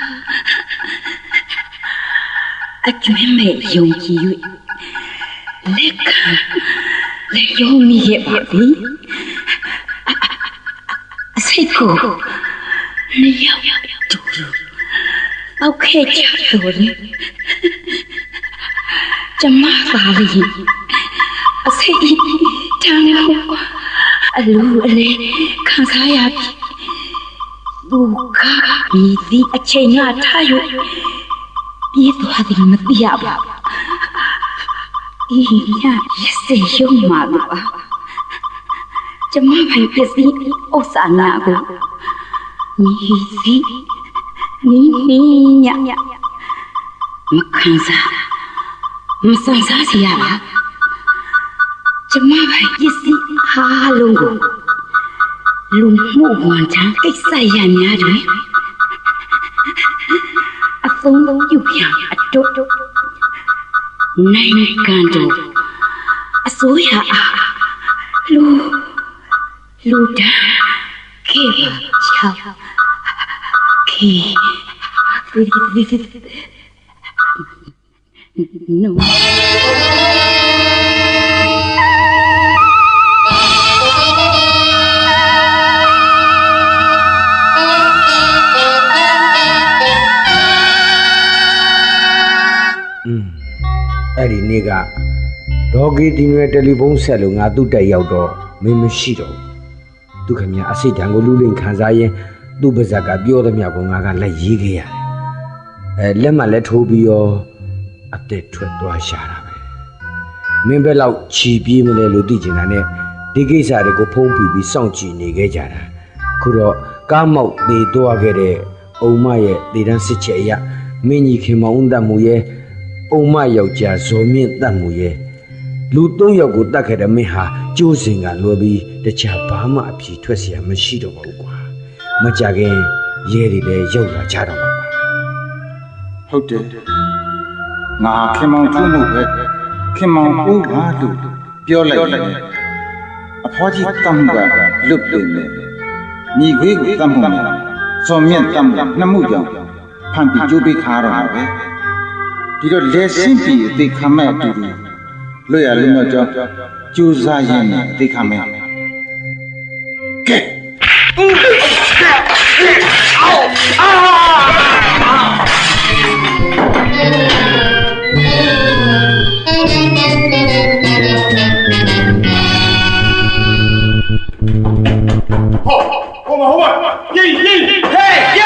啊，专门用机会，那个那有米也不对，谁个？你要读书。我开家多了，这麻烦了，我才当了，啊，路嘞，看啥呀？路卡米的啊，钱呀，他有，别多的么子呀吧？咦呀，也是有嘛的吧？这麻烦别是我啥那个，你是。你你呀，没看啥，没上啥去呀？这麻烦也是哈龙个，龙木王长给啥呀面对？啊，风龙有样啊多，难干着，啊所呀啊，路路的给吧桥。No. 嗯，အဲ့ဒီနေ့ကဒေါ်ဂီတင်ရဲ့တယ်လီဖုန်းဆက်လို့ငါသူ့တက်ရောက်တော့မင်းမရှိတော့သူခင်ဗျာအစိတ်တံကိုလူလင်ခံစားရင်သူ့ပါဇက်ကပြောသမျှကိုငါကလက်ရေးခဲ့ရတယ်အဲလက်မှလည်းထိုးပြီးရောအသက်ထွက်သွားရှာတာပဲမင်းဘက်လောက်ခြီးပြေးမလဲလို့သိချင်တာနဲ့ဒီကိစ္စတွေကိုဖုံးပြီးပြီးစောင့်ကြည့်နေခဲ့ကြတာခုတော့ကားမောက်သေးသွားခဲ့တဲ့အုံမရဲ့ဒေတန်းစစ်ချက်အရမင်းကြီးခင်မောင်တတ်မှုရဲ့အုံမယောက်ျားဇော်မြင့်တတ်မှုရဲ့လူသုံးယောက်ကိုတတ်ခဲ့တဲ့မင်းဟာကျိုးစင်ကလွယ်ပြီးတခြားဘာမှအဖြေထွက်เสียမရှိတော့ပါဘူးကွာမကြခင်ရဲတွေလည်းရောက်လာကြတော့မှာပါဟုတ်တယ်ငါခင်မောင်ထုံးလို့ပဲခင်မောင်ဦးပါလို့ပြောလိုက်တယ်အဖွားကြီးတမ်းကလွတ်ပြီမယ်ညီခွေးကိုတမ်းမှုဇော်မြင့်တမ်းမှုနှစ်မှုကြောင့်ဖန်ပြီးကြိုးပေးခါရတာပဲဒီတော့လက်ဆင့်ပြီးအသေးခံမဲ့အတူတူလွတ်ရလွတ်မြောက်ကြောင်းကြိုးစားရင်းနဲ့အသေးခံမဲ့ကဲအော်အာ好，我们后面，耶耶，嘿呀！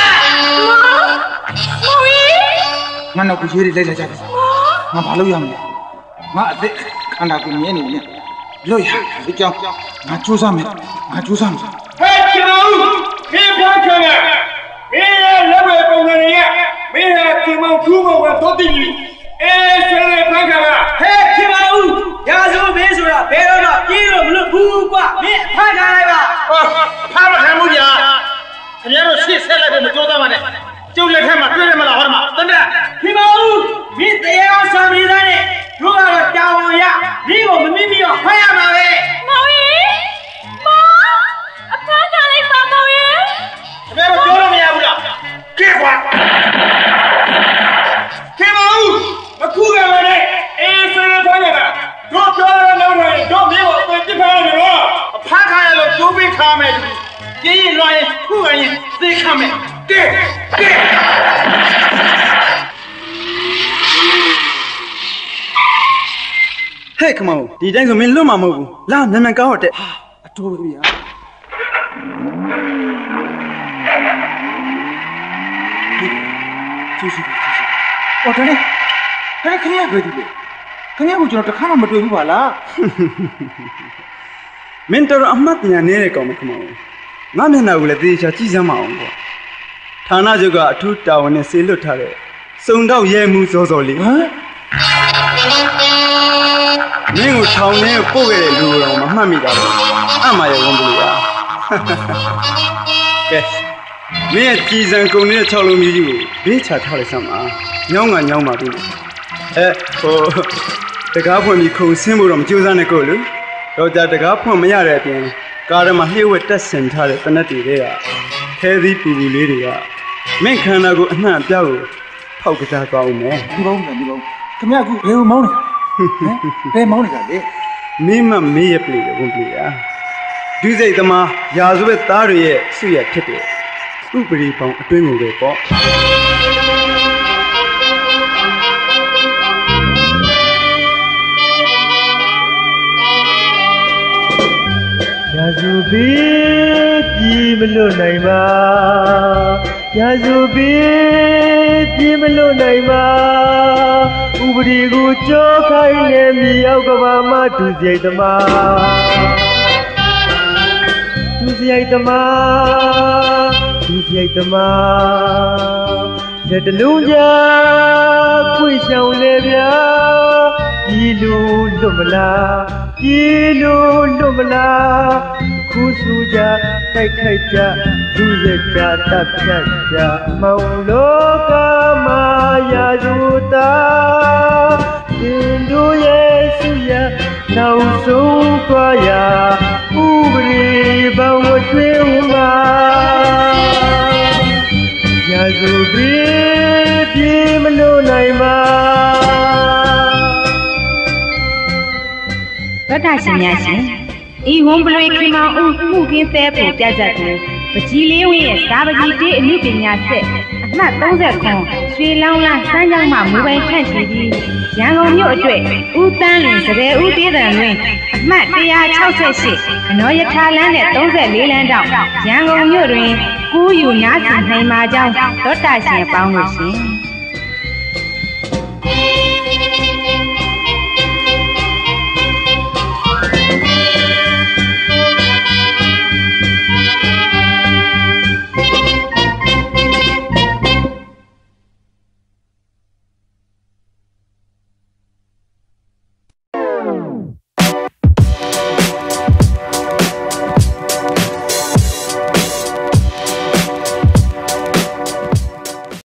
မောင်ကြီးငါတော့ကိုရေးလိုက်လိုက်ကြတယ်ငါဘာလုပ်ရမလဲငါအသက်ခန္ဓာကိုမြဲနေတယ်လွတ်ရဒီကြောင်ငါကြိုးစားမယ်ငါကြိုးစားမယ်ဟဲ့ကျွန်တော်မင်းဖမ်းခံရမင်းရဲ့လက်ဝဲပုံစံတွေကမင်းရဲ့ဒီမောင်ထူးမောင်ကတော့တည်ပြီအေးဆွေးဖမ်းခံရဟဲ့ခင်ဗျာဦးရာဇဝမင်းဆိုတာဘယ်တော့မှပြေးလို့မလွတ်ဘူးကွာမင်းဖမ်းခံလိုက်ပါဖမ်းမခံဘူးကြာခင်ဗျားတို့ရှေ့ဆက်လိုက်ဖို့မကြိုးစားပါနဲ့ကျုပ်လက်ထက်မှာတွေ့ရမလားဟောဒီမှာတန်းတဲ့ခင်ဗျာဦးမင်းတရားအောင်ဆောင်ပြီးသားနဲ့တို့ကတော့ကြောင်အောင်ရမင်းကိုမမိမိတော့ဖမ်းရမှာပဲမောင်ကြီးမောင်အဖမ်းခံလိုက်ပါမောင်ကြီးခင်ဗျားတို့ပြောလို့မရဘူးလားကဲကွာခင်ဗျာဦးအခုကလည်းအေးဆွေးဖမ်းရတာတို့ပြောရတော့လည်းတို့မင်းကိုအသွင်ပြစ်ဖမ်းရတယ်နော်အဖမ်းခံရလို့ကျိုးပေးခါမယ်ပြင်းရင်လွှမ်းရင်ခုခံရင်သိခါမယ်ကဲကဲဟဲ့ခမောင်ဒီတိုင်းဆိုမင်းလွတ်မှာမဟုတ်ဘူးလာမြန်မြန်ကောင်းတော့တဲ့အတိုးပဲဗျာကျူးစီကျူးစီအော်ဒါနဲ့ဒါနဲ့ခင်ဗျားပဲဒီလေခင်ဗျားကိုကျွန်တော်တစ်ခါမှမတွေ့ဘူးပါလားမင်းတော်အမှတ်ဉာဏ်နေတဲ့ကောင်မခမောင်ငါမျက်နှာကိုလည်းသေချာကြည့်စမ်းမအောင်ကွာဌာနချုပ်ကအထူးတာဝန်နဲ့ဆေးလွတ်ထားတဲ့စုံတော့ရဲမှုစောစောလေးဟမ်မင်းကိုထောင်ထဲပို့ခဲ့တဲ့လူတော်မမှတ်မိတာဘူးအမှရဝန်ဘူးလားကဲမင်းရဲ့ကြည်စံကုန်နေတဲ့၆လုံးမျိုးကြီးကိုဘေးချထားလိုက်စမ်းပါညောင်းကညောင်းပါပြီအဲဟိုတကားဖွင့်ပြီးခုံဆင်းဖို့တော့မကြိုးစားနဲ့ကိုလူတော့ကြတကားဖွင့်မရတဲ့အပြင်ကားထဲမှာလျှို့ဝှက်တက်ဆင်ထားတဲ့တနက်တွေကခဲသီးပူပူလေးတွေကမင်းခန္ဓာကိုအနှံ့အပြားကိုဖောက်ကစားသွားအောင်မယ်ဒီပေါင်းဒီပေါင်းခင်ဗျာအခုဘယ်မောင်းနေတာလဲဘယ်မောင်းနေတာလဲမင်းမမေးရပြီဝင်ပြီอ่ะဒုစိတ်သမားရာဇဝတ်သားတွေရဲ့ဆွရဖြစ်တယ်ဥပရိပေါင်းအတွင်းကိုပဲပေါ့ရာဇူဘေးပြည်မလွတ်နိုင်ပါရာဇူဘေးပြည်မလွတ်နိုင်ပါဥပဒေကိုကြောခိုင်းနေမြေအောက်ကဘာမှဒုစရိုက်သမားဒုစရိုက်သမားဒုစရိုက်သမားလက်တလုံးကြခွေရှောင်လေဗျာဒီလိုလွတ်မလားဒီလိုလွတ်မလားခုစုကြတိုက်ခိုက်ကြလူရကြတပ်ဖြတ်ကြမောင်လောကမှာရာဇူတာတင်တို့ရဲ့စုရနောက်ဆုံးသွားရာဥပဒေဘောင်ဝကျွေးဦးမှာရာဇူဘေးပြေမလို့နိုင်ပါဗတ္တရှင်များရှင်ဤဝံပလွေခိမောင်ဦးမှုခင်းသဲဖို့ပြကြတယ်ပကြီးလေးဝင်းရဲ့စာပကြီးတေးအမှုပညာဆက်အမှတ်၃၀ခွန်ရွှေလောင်းလားစမ်းကြောင်းမှမူပိုင်ထန့်ရှိပြီးရန်ကုန်မြို့အတွက်ဦးတန်းလွင်စတဲ့ဦးတေးတန်လွင်အမှတ်၁၆၈အနော်ယထာလန်းနဲ့၃၄လမ်းတောင်ရန်ကုန်မြို့တွင်ကူးယူနားဆင်နိုင်မှာကြောင်းဒေါတ္တရှင်ပေါင်းလို့ရှင်